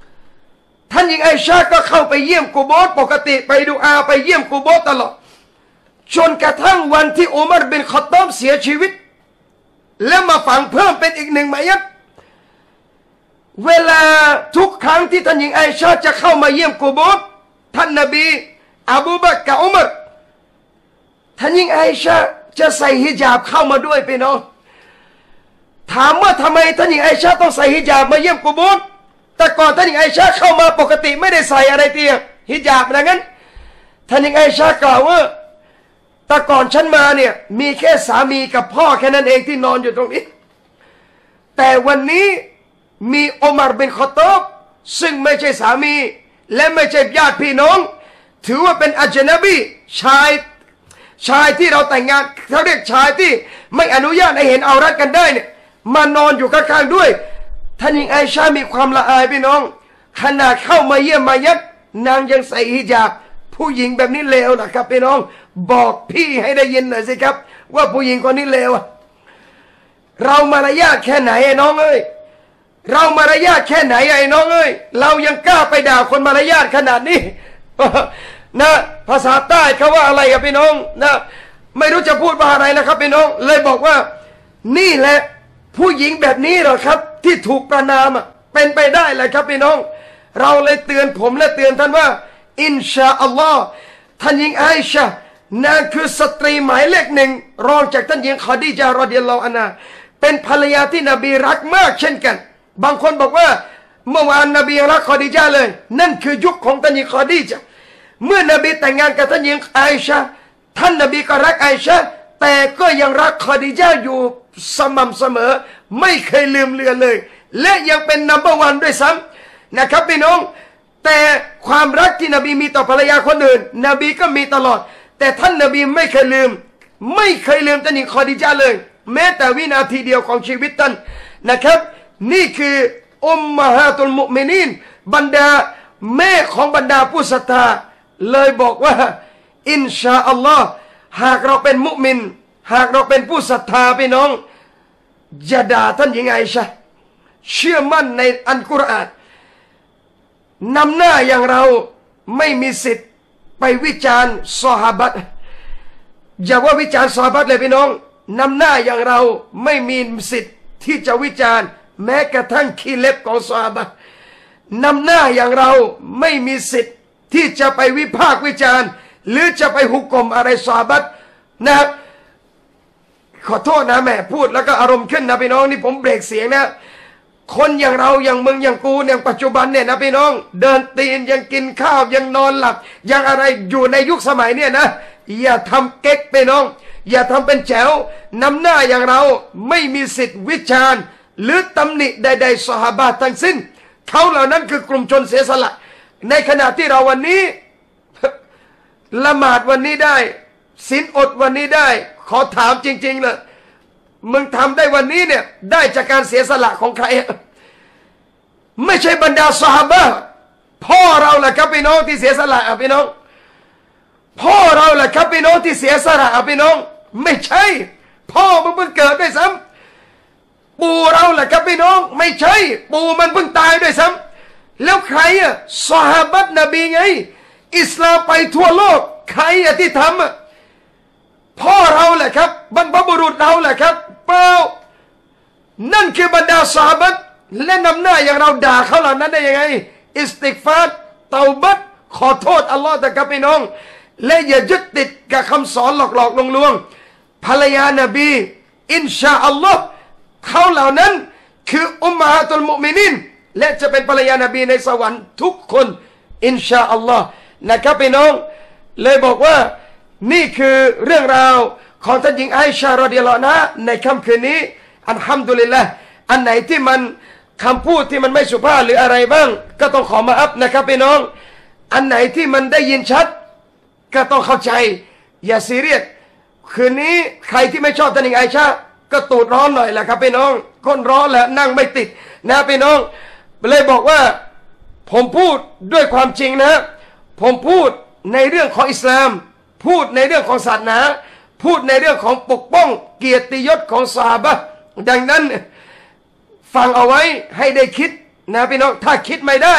ท่านหญิงไอชาก็เข้าไปเยี่ยมกุโบร์ปกติไปดูอาไปเยี่ยมกุโบร์ตลอดจนกระทั่งวันที่อุมัรบินค็อฏฏอบเสียชีวิตแล้วมาฝังเพิ่มเป็นอีกหนึ่งมัยยิตเวลาทุกครั้งที่ท่านหญิงไอชาจะเข้ามาเยี่ยมกุโบร์ท่านนบีอบูบักรกับอุมัรท่านหญิงไอชาจะใส่ฮิญาบเข้ามาด้วยพี่น้องถามว่าทำไมท่านหญิงไอชาต้องใส่ฮิญาบมาเยี่ยมกุโบร์แต่ก่อนท่านหญิงไอชาเข้ามาปกติไม่ได้ใส่อะไรเตียฮิญาบนะงั้นท่านหญิงไอชากล่าวว่าแต่ก่อนฉันมาเนี่ยมีแค่สามีกับพ่อแค่นั้นเองที่นอนอยู่ตรงนี้แต่วันนี้มีอุมัรบินค็อฏฏอบซึ่งไม่ใช่สามีและไม่ใช่ญาติพี่น้องถือว่าเป็นอัจนบีชายที่เราแต่งงานเขาเรียกชายที่ไม่อนุญาตให้เห็นเอารัดกันได้เนี่ยมานอนอยู่ข้างๆด้วยท่านหญิงไอชามีความละอายพี่น้องขนาดเข้ามาเยี่ยมมายัดนางยังใส่ฮิญาบผู้หญิงแบบนี้เลวนะครับพี่น้องบอกพี่ให้ได้ยินหน่อยสิครับว่าผู้หญิงคนนี้เลวเรามารยาทแค่ไหนไอ้น้องเอ้ยเรามารยาทแค่ไหนไอ้น้องเอ้ยเรายังกล้าไปด่าคนมารยาทขนาดนี้นะภาษาใต้เขาว่าอะไรกับพี่น้องนะไม่รู้จะพูดว่าอะไรนะครับพี่น้องเลยบอกว่านี่แหละผู้หญิงแบบนี้เหรอครับที่ถูกประณามเป็นไปได้แหละครับพี่น้องเราเลยเตือนผมและเตือนท่านว่าอินชาอัลลอฮ์ท่านหญิงไอชานางคือสตรีหมายเลขหนึ่งรองจากท่านหญิงคอดีญะห์รอฎิยัลลอฮุอันฮาเป็นภรรยาที่นบีรักมากเช่นกันบางคนบอกว่าเมื่อวานนบีรักคอดีญะห์เลยนั่นคือยุคของท่านหญิงคอดีญะห์เมื่อนบีแต่งงานกับท่านหญิงไอชาท่านนบีก็รักไอชาแต่ก็ยังรักคอดีญะห์อยู่สม่ำเสมอไม่เคยลืมเลือนเลยและยังเป็นนัมเบอร์วันด้วยซ้ำนะครับพี่น้องแต่ความรักที่นบีมีต่อภรรยาคนอื่นนบีก็มีตลอดแต่ท่านนบีไม่เคยลืมท่านหญิงคอดีญะห์เลยแม้แต่วินาทีเดียวของชีวิตท่านนะครับนี่คืออุมมะฮาตุลมุมินีนบรรดาแม่ของบรรดาผู้ศรัทธาเลยบอกว่าอินชาอัลลอฮ์หากเราเป็นมุมินหากเราเป็นผู้ศรัทธาพี่น้องอย่าด่าท่านหญิงไอชาเชื่อมั่นในอัลกุรอานนำหน้าอย่างเราไม่มีสิทธิ์ไปวิจารณ์ซอฮาบะห์อย่าว่าวิจารณ์ซอฮาบะห์เลยพี่น้องนำหน้าอย่างเราไม่มีสิทธิ์ที่จะวิจารณ์แม้กระทั่งขี้เล็บของซอฮาบะห์นำหน้าอย่างเราไม่มีสิทธิ์ที่จะไปวิพากษ์วิจารณ์หรือจะไปหุกกลมอะไรซอฮาบะห์นะครับขอโทษนะแม่พูดแล้วก็อารมณ์ขึ้นนะพี่น้องนี่ผมเบรกเสียงนะคนอย่างเราอย่างมึงอย่างกูเนี่ยปัจจุบันเนี่ยนะพี่น้องเดินตีนยังกินข้าวยังนอนหลับยังอะไรอยู่ในยุคสมัยเนี่ยนะอย่าทำเก๊กไปน้องอย่าทำเป็นแจ๋วนำหน้าอย่างเราไม่มีสิทธิ์วิจารณ์หรือตำหนิใดๆซอฮาบะห์ทั้งสิ้นเขาเหล่านั้นคือกลุ่มชนเสียสละในขณะที่เราวันนี้ละหมาดวันนี้ได้ศีลอดวันนี้ได้ขอถามจริงๆเลยมึงทำได้วันนี้เนี่ยได้จากการเสียสละของใครไม่ใช่บรรดาซอฮาบะห์พ่อเราแหละครับพี่น้องที่เสียสละพี่น้องพ่อเราแหละครับพี่น้องที่เสียสละพี่น้องไม่ใช่พ่อมันเพิ่งเกิดด้วยซ้ำปู่เราแหละครับพี่น้องไม่ใช่ปู่มันเพิ่งตายด้วยซ้ำแล้วใครอะซอฮาบะห์นบีไงอิสลามไปทั่วโลกใครอะที่ทำอะพ่อเราแหละครับบรรพบุรุษเราแหละครับเปล่านั่นคือบรรดาซอฮาบะห์และนำหน้าอย่างเราด่าเขาเหล่านั้นได้ยังไงอิสติฆฟารเตาบัตขอโทษอัลลอฮ์แต่ครับพี่น้องและอย่ายึดติดกับคำสอนหลอกๆลวงๆภรรยานบีอินชาอัลลอฮ์เขาเหล่านั้นคืออุมมะฮาตุลมุมินีนและจะเป็นภรรยานบีในสวรรค์ทุกคนอินชาอัลลอฮ์นะครับพี่น้องเลยบอกว่านี่คือเรื่องราวของท่านหญิงไอชารอฎิยัลลอฮุอันฮาในค่ำคืนนี้อัลฮัมดุลิลละห์อันไหนที่มันคำพูดที่มันไม่สุภาพหรืออะไรบ้างก็ต้องขอมาอัพนะครับพี่น้องอันไหนที่มันได้ยินชัดก็ต้องเข้าใจอย่าซีเรียสคืนนี้ใครที่ไม่ชอบท่านหญิงไอชาก็ตูดร้อนหน่อยแหละครับพี่น้องก้นร้อนแหละนั่งไม่ติดนะพี่น้องเลยบอกว่าผมพูดด้วยความจริงนะผมพูดในเรื่องของอิสลามพูดในเรื่องของศาสนาพูดในเรื่องของปกป้องเกียรติยศของซอฮาบะห์ดังนั้นฟังเอาไว้ให้ได้คิดนะพี่น้องถ้าคิดไม่ได้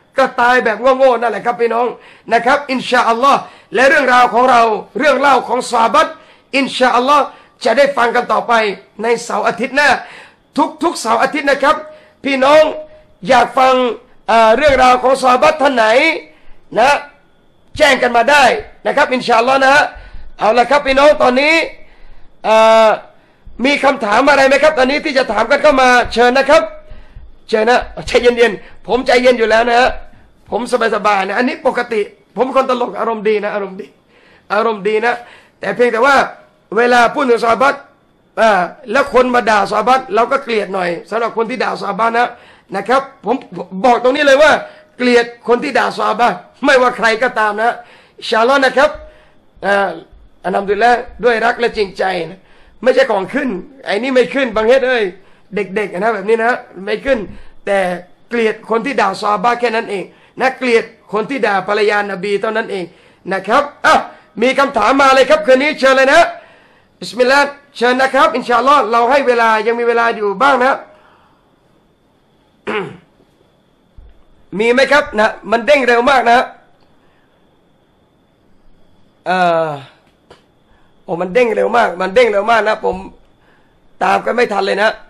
ก็ตายแบบโง่ๆนั่นแหละครับพี่น้องนะครับอินชาอัลลอฮ์และเรื่องราวของเราเรื่องเล่าของซอฮาบะห์อินชาอัลลอฮ์จะได้ฟังกันต่อไปในเสาร์อาทิตย์หน้าทุกเสาร์อาทิตย์นะครับพี่น้องอยากฟังเรื่องราวของซอฮาบะห์ท่านไหนนะแจ้งกันมาได้นะครับอินชาอัลลอฮ์นะเอาละครับพี่น้องตอนนี้มีคำถามอะไรไหมครับตอนนี้ที่จะถามกันเข้ามาเชิญนะครับเชิญนะใจเย็นๆผมใจเย็นอยู่แล้วนะฮะผมสบายๆนะอันนี้ปกติผมคนตลกอารมณ์ดีนะอารมณ์ดีนะแต่เพียงแต่ว่าเวลาพูดถึงซอฮาบะห์แล้วคนมาด่าซอฮาบะห์เราก็เกลียดหน่อยสำหรับคนที่ด่าซอฮาบะห์นะครับผมบอกตรงนี้เลยว่าเกลียดคนที่ด่าซอฮาบะห์ไม่ว่าใครก็ตามนะอินชาอัลลอฮ์นะครับอัลฮัมดุลิลละห์ด้วยรักและจริงใจนะไม่ใช่ของขึ้นไอ้นี่ไม่ขึ้นบางเฮ็ดเด็กๆนะแบบนี้นะไม่ขึ้นแต่เกลียดคนที่ด่าซอฮาบะห์แค่นั้นเองนะเกลียดคนที่ด่าภรรยานบีเท่านั้นเองนะครับมีคำถามมาเลยครับคืนนี้เชิญเลยนะบิสมิลลาห์เชิญนะครับอินชาอัลลอฮ์เราให้เวลายังมีเวลาอยู่บ้างนะ มีไหมครับนะมันเด้งเร็วมากนะมันเด้งเร็วมากนะผมตามกันไม่ทันเลยนะ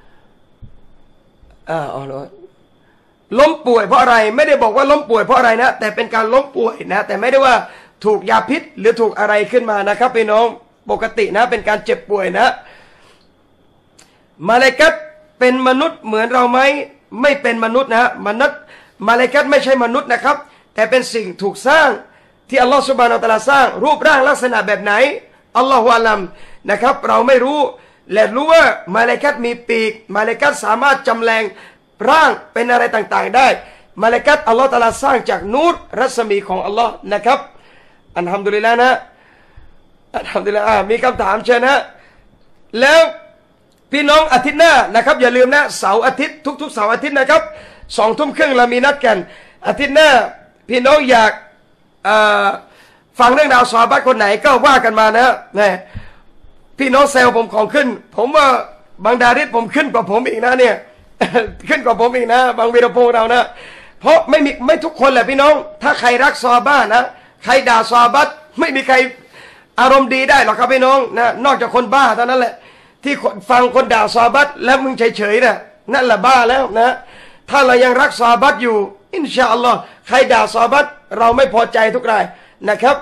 ล้มป่วยเพราะอะไรไม่ได้บอกว่าล้มป่วยเพราะอะไรนะแต่เป็นการล้มป่วยนะแต่ไม่ได้ว่าถูกยาพิษหรือถูกอะไรขึ้นมานะครับพี่น้องปกตินะเป็นการเจ็บป่วยนะมาลาอิกะฮ์เป็นมนุษย์เหมือนเราไหมไม่เป็นมนุษย์นะมาลาอิกะฮ์ไม่ใช่มนุษย์นะครับแต่เป็นสิ่งถูกสร้างที่อัลลอฮฺซุบฮานะฮูวะตะอาลาสร้างรูปร่างลักษณะแบบไหนอัลลอฮฺอาลัมนะครับเราไม่รู้และรู้ว่ามาลาอิกะฮ์มีปีกมาลาอิกะฮ์สามารถจำแรงร่างเป็นอะไรต่างๆได้มาลาอิกะฮ์อัลลอฮฺตะอาลาสร้างจากนูรรัศมีของอัลลอฮ์นะครับอัลฮัมดุลิลละห์นะอัลฮัมดุลิลละห์มีคำถามเชิญนะแล้วพี่น้องอาทิตย์หน้านะครับอย่าลืมนะเสาร์อาทิตย์ทุกๆเสาร์อาทิตย์นะครับ20:30เรามีนัดกันอาทิตย์หน้าพี่น้องอยากฟังเรื่องราวซอฮาบะห์คนไหนก็ว่ากันมานะพี่น้องแซวผมของขึ้นผมว่าบางดาริสผมขึ้นกว่าผมอีกนะเนี่ย ขึ้นกว่าผมอีกนะบางวีรพงษ์เรานะเพราะไม่ทุกคนแหละพี่น้องถ้าใครรักซอฮาบะห์นะใครด่าซอฮาบะห์ไม่มีใครอารมณ์ดีได้หรอกครับพี่น้องนะนอกจากคนบ้าเท่านั้นแหละที่ฟังคนด่าซอฮาบะห์แล้วมึงเฉยๆนะนั่นแหละบ้าแล้วนะถ้าเรายังรักซอฮาบะห์อยู่อินชาอัลลอฮ์ใครด่าซอฮาบะห์เราไม่พอใจทุกรายนะครับ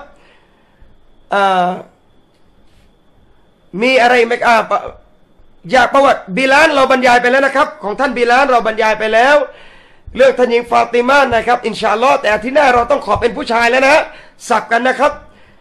มีอะไรไหมอยากประวัติบิลาลเราบรรยายไปแล้วนะครับของท่านบิลาลเราบรรยายไปแล้วเรื่องท่านหญิงฟาติมานะครับอินชาอัลลอฮ์แต่อาทิตย์หน้าเราต้องขอเป็นผู้ชายแล้วนะสับกันนะครับ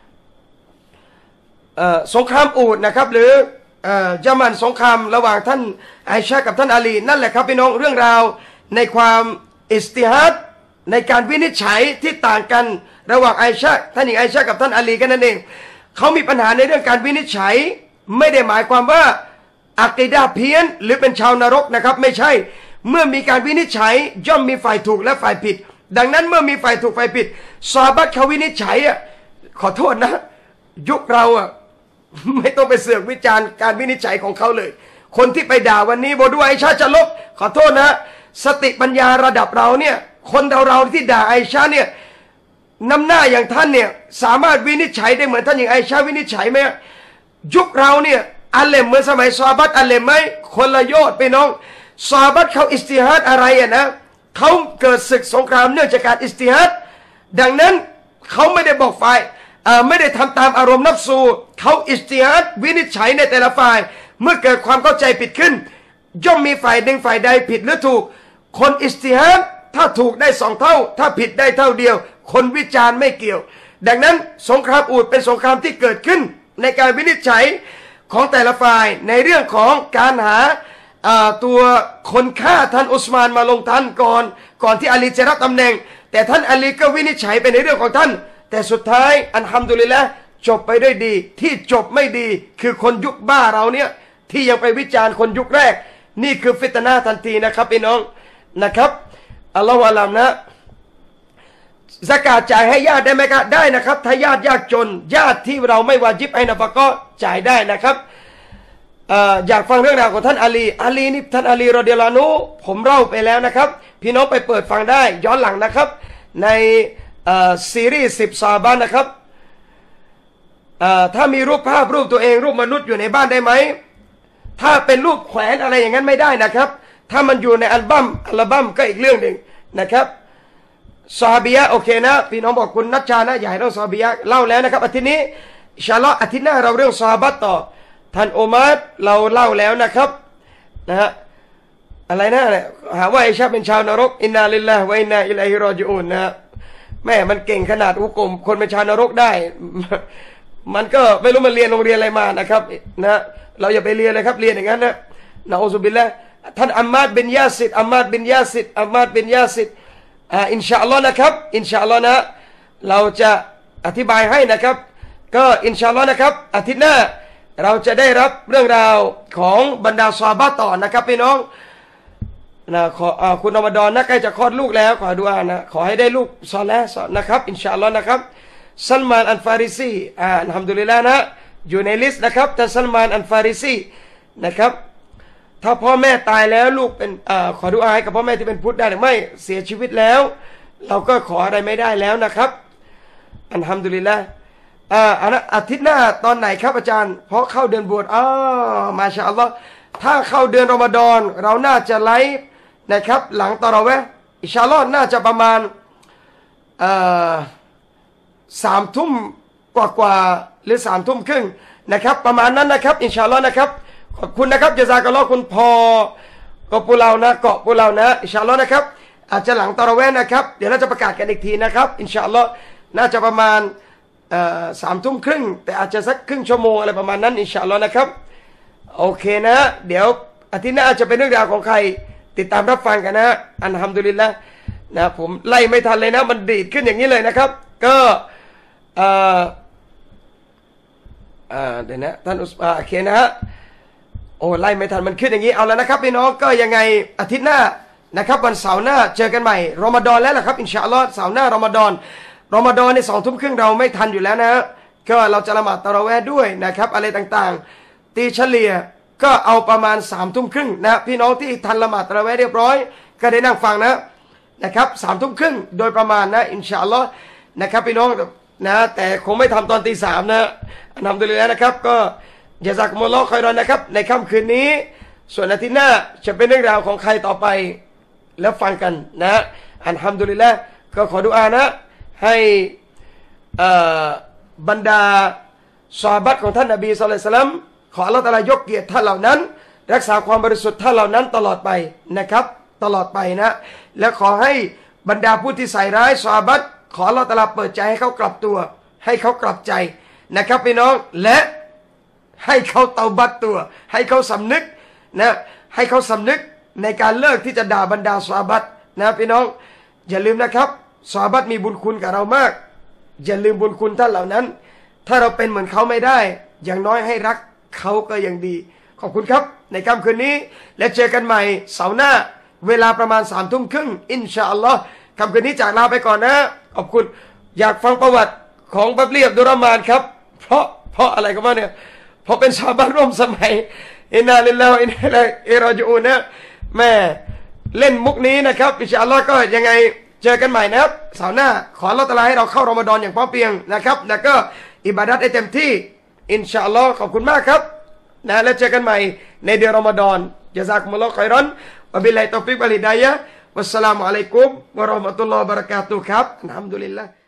สงครามอูฐนะครับหรือยะมันสงครามระหว่างท่านไอชากับท่านอาลีนั่นแหละครับพี่น้องเรื่องราวในความอิสติฮัดในการวินิจฉัยที่ต่างกันระหว่างไอชาท่านหญิงไอชากับท่านอาลีกันนั่นเองเขามีปัญหาในเรื่องการวินิจฉัยไม่ได้หมายความว่าอักีดะห์เพี้ยนหรือเป็นชาวนรกนะครับไม่ใช่เมื่อมีการวินิจฉัยย่อมมีฝ่ายถูกและฝ่ายผิดดังนั้นเมื่อมีฝ่ายถูกฝ่ายผิดซอฮาบะห์เขาวินิจฉัยขอโทษนะยุคเราไม่ต้องไปเสือกวิจารณ์การวินิจฉัยของเขาเลยคนที่ไปด่าวันนี้บอกด้วยไอชาจะลบขอโทษนะสติปัญญาระดับเราเนี่ยคนเราที่ด่าไอชาเนี่ยน้ำหน้าอย่างท่านเนี่ยสามารถวินิจฉัยได้เหมือนท่านอย่างไอชาวินิจฉัยไหมยุคเราเนี่ยอัลเลมเหมือนสมัยซอฮาบะห์อัลเลมไหมคนละยอดไปน้องซอฮาบะห์เขาอิสติฮัดอะไรนะเขาเกิดศึกสงครามเนื่องจากการอิสติฮัดดังนั้นเขาไม่ได้บอกฝ่ายไม่ได้ทำตามอารมณ์นัฟซูเขาอิสติฮัดวินิจฉัยในแต่ละฝ่ายเมื่อเกิดความเข้าใจผิดขึ้นย่อมมีฝ่ายหนึ่งฝ่ายใดผิดหรือถูกคนอิสติฮัดถ้าถูกได้2 เท่าถ้าผิดได้เท่าเดียวคนวิจารณ์ไม่เกี่ยวดังนั้นสงครามอูฐเป็นสงครามที่เกิดขึ้นในการวินิจฉัยของแต่ละฝ่ายในเรื่องของการหาตัวคนฆ่าท่านอุสมานมาลงทันก่อนที่อาลีจะรับตำแหน่งแต่ท่านอาลีก็วินิจฉัยไปในเรื่องของท่านแต่สุดท้ายอัลฮัมดุลิลละห์จบไปด้วยดีที่จบไม่ดีคือคนยุคบ้าเราเนี่ยที่ยังไปวิจารณ์คนยุคแรกนี่คือฟิตนะห์ทันทีนะครับพี่น้องนะครับอัลลอฮฺอาลัมนะซะกาตจ่ายให้ญาติได้ไหมครับได้นะครับถ้าญาติยากจนญาติที่เราไม่วาญิบให้นะฟะกอฮ์จ่ายได้นะครับอยากฟังเรื่องราวของท่านอาลีนี่ท่านอาลีรอฎิยัลลอฮุอันฮุผมเล่าไปแล้วนะครับพี่น้องไปเปิดฟังได้ย้อนหลังนะครับในซีรีส์10 ซอฮาบะห์นะครับถ้ามีรูปภาพรูปตัวเองรูปมนุษย์อยู่ในบ้านได้ไหมถ้าเป็นรูปแขวนอะไรอย่างนั้นไม่ได้นะครับถ้ามันอยู่ในอัลบั้มก็อีกเรื่องหนึ่งนะครับซอฮาบียะโอเคนะพี่น้องบอกคุณนัชชานะอย่าให้เราซอฮาบียะเล่าแล้วนะครับอาทิตย์นี้อินชาอัลลอฮ์อาทิตย์หน้าเราเรื่องซอฮาบะห์ต่อท่านอุมัรเราเล่าแล้วนะครับนะฮะอะไรนะหาว่าไอชาเป็นชาวนรกอินนาลิลลาฮิวะอินนาอิลัยฮิรอญิอูนนะแม่มันเก่งขนาดอุกมคนเป็นชาวนรกได้มันก็ไม่รู้มันเรียนโรงเรียนอะไรมานะครับนะเราอย่าไปเรียนเลยครับเรียนอย่างนั้นนะนะอูซุบิลละท่านอัมมาดบินยาซิดอินชาอัลลอฮ์นะครับอินชาอัลลอฮ์นะเราจะอธิบายให้นะครับก็อินชาอัลลอฮ์นะครับอาทิตย์หน้าเราจะได้รับเรื่องราวของบรรดาซอฮาบะห์ต่อนะครับพี่น้องนะขอคุณรอมฎอนนะใกล้จะคลอดลูกแล้วขอดุอานะขอให้ได้ลูกซอเลห์นะครับอินชาอัลลอฮ์นะครับซัลมานอัลฟาริซีอัลฮัมดุลิลละห์นะอยู่ในลิสต์นะครับท่านซัลมานอัลฟาริซีนะครับถ้าพ่อแม่ตายแล้วลูกเป็นขอดุอาให้กับพ่อแม่ที่เป็นพุทธได้หรือไม่เสียชีวิตแล้วเราก็ขออะไรไม่ได้แล้วนะครับอัลฮัมดุลิลละห์อาทิตย์หน้าตอนไหนครับอาจารย์เพราะเข้าเดือนบวชมาชาอัลลอฮ์ถ้าเข้าเดือนรอมฎอนเราน่าจะไลฟ์นะครับหลังตะเราะเวห์อินชาอัลลอฮ์น่าจะประมาณ3 ทุ่มกว่าหรือ3 ทุ่มครึ่งนะครับประมาณนั้นนะครับอินชาอัลลอฮ์นะครับขอบคุณนะครับญะซากัลลอฮ์คุณพอเกาะปูเรานะอินชาอัลลอฮ์นะครับอาจจะหลังตะเราะเวห์นะครับเดี๋ยวเราจะประกาศกันอีกทีนะครับอินชาอัลลอฮ์น่าจะประมาณ3 ทุ่มครึ่งแต่อาจจะสักครึ่งชั่วโมงอะไรประมาณนั้นอินชาอัลลอฮ์นะครับโอเคนะเดี๋ยวอาทิตย์หน้าจะเป็นเรื่องราวของใครติดตามรับฟังกันนะอัลฮัมดุลิลละห์นะผมไล่ไม่ทันเลยนะมันดีดขึ้นอย่างนี้เลยนะครับก็เดี๋ยวนะท่านโอเคนะฮะโอ้ไล่ไม่ทันมันขึ้นอย่างนี้เอาแล้วนะครับพี่น้องก็ยังไงอาทิตย์หน้านะครับวันเสาร์หน้าเจอกันใหม่รอมฎอนแล้วล่ะครับอินชาอัลลอฮ์เสาร์หน้ารอมฎอนใน2 ทุ่มครึ่งเราไม่ทันอยู่แล้วนะก็เราจะละหมาดตะเราะเวห์ด้วยนะครับอะไรต่างๆตีเฉลี่ยก็เอาประมาณ3 ทุ่มครึ่งนะพี่น้องที่ทันละหมาดตะเราะเวห์เรียบร้อยก็ได้นั่งฟังนะครับ3 ทุ่มครึ่งโดยประมาณนะอินชาอัลลอฮ์นะครับพี่น้องนะแต่คงไม่ทำตอนตี 3นะอัลฮัมดุลิลละห์นะครับก็ญะซากุมุลลอฮ์ค็อยรอนนะครับในค่ำคืนนี้ส่วนอาทิตย์หน้าจะเป็นเรื่องราวของใครต่อไปแล้วฟังกันนะอัลฮัมดุลิลละห์ก็ขอดุอานะให้บรรดาซอฮาบะห์ของท่านนบีศ็อลลัลลอฮุอะลัยฮิวะซัลลัมขออัลเลาะห์ตะอาลายกเกียรติท่านเหล่านั้นรักษาความบริสุทธิ์ท่านเหล่านั้นตลอดไปนะครับตลอดไปนะและขอให้บรรดาผู้ที่ใส่ร้ายซอฮาบะห์ขออัลเลาะห์ตะอาลาเปิดใจให้เขากลับตัวให้เขากลับใจนะครับพี่น้องและให้เขาเตาบัตตัวให้เขาสำนึกนะให้เขาสำนึกในการเลิกที่จะด่าบรรดาซอฮาบะห์นะพี่น้องอย่าลืมนะครับซอฮาบะห์มีบุญคุณกับเรามากอย่าลืมบุญคุณท่านเหล่านั้นถ้าเราเป็นเหมือนเขาไม่ได้อย่างน้อยให้รักเขาก็ยังดีขอบคุณครับในค่ำคืนนี้และเจอกันใหม่เสาร์หน้าเวลาประมาณ3 ทุ่มครึ่งอินชาอัลลอฮ์ค่ำคืนนี้จากลาไปก่อนนะขอบคุณอยากฟังประวัติของบับลีอับดุลรอห์มานครับเพราะอะไรกันบ้างเนี่ยเพราะเป็นซอฮาบะห์ร่วมสมัยอินนาลิลลาฮิวะอินนาอิลัยฮิรอญิอูนนะแม่เล่นมุกนี้นะครับอินชาอัลลอฮ์ก็ยังไงเจอกันใหม่นะครับเสาร์หน้าขออัลเลาะห์ตะอาลาให้เราเข้ารอมฎอนอย่างพร้อมเพรียงนะครับแล้วก็อิบาดัตให้เต็มที่อินชาอัลลอฮ์ขอบคุณมากครับนะแล้วเจอกันใหม่ในเดือนรอมฎอนญะซากุมุลลอฮ์ค็อยรอนวะบิลลาฮิตอฟิกวัลฮิดายะฮ์วัสสลามุอะลัยกุมวะเราะห์มะตุลลอฮิวะบะเราะกาตุฮ์ครับอัลฮัมดุลิลลาห์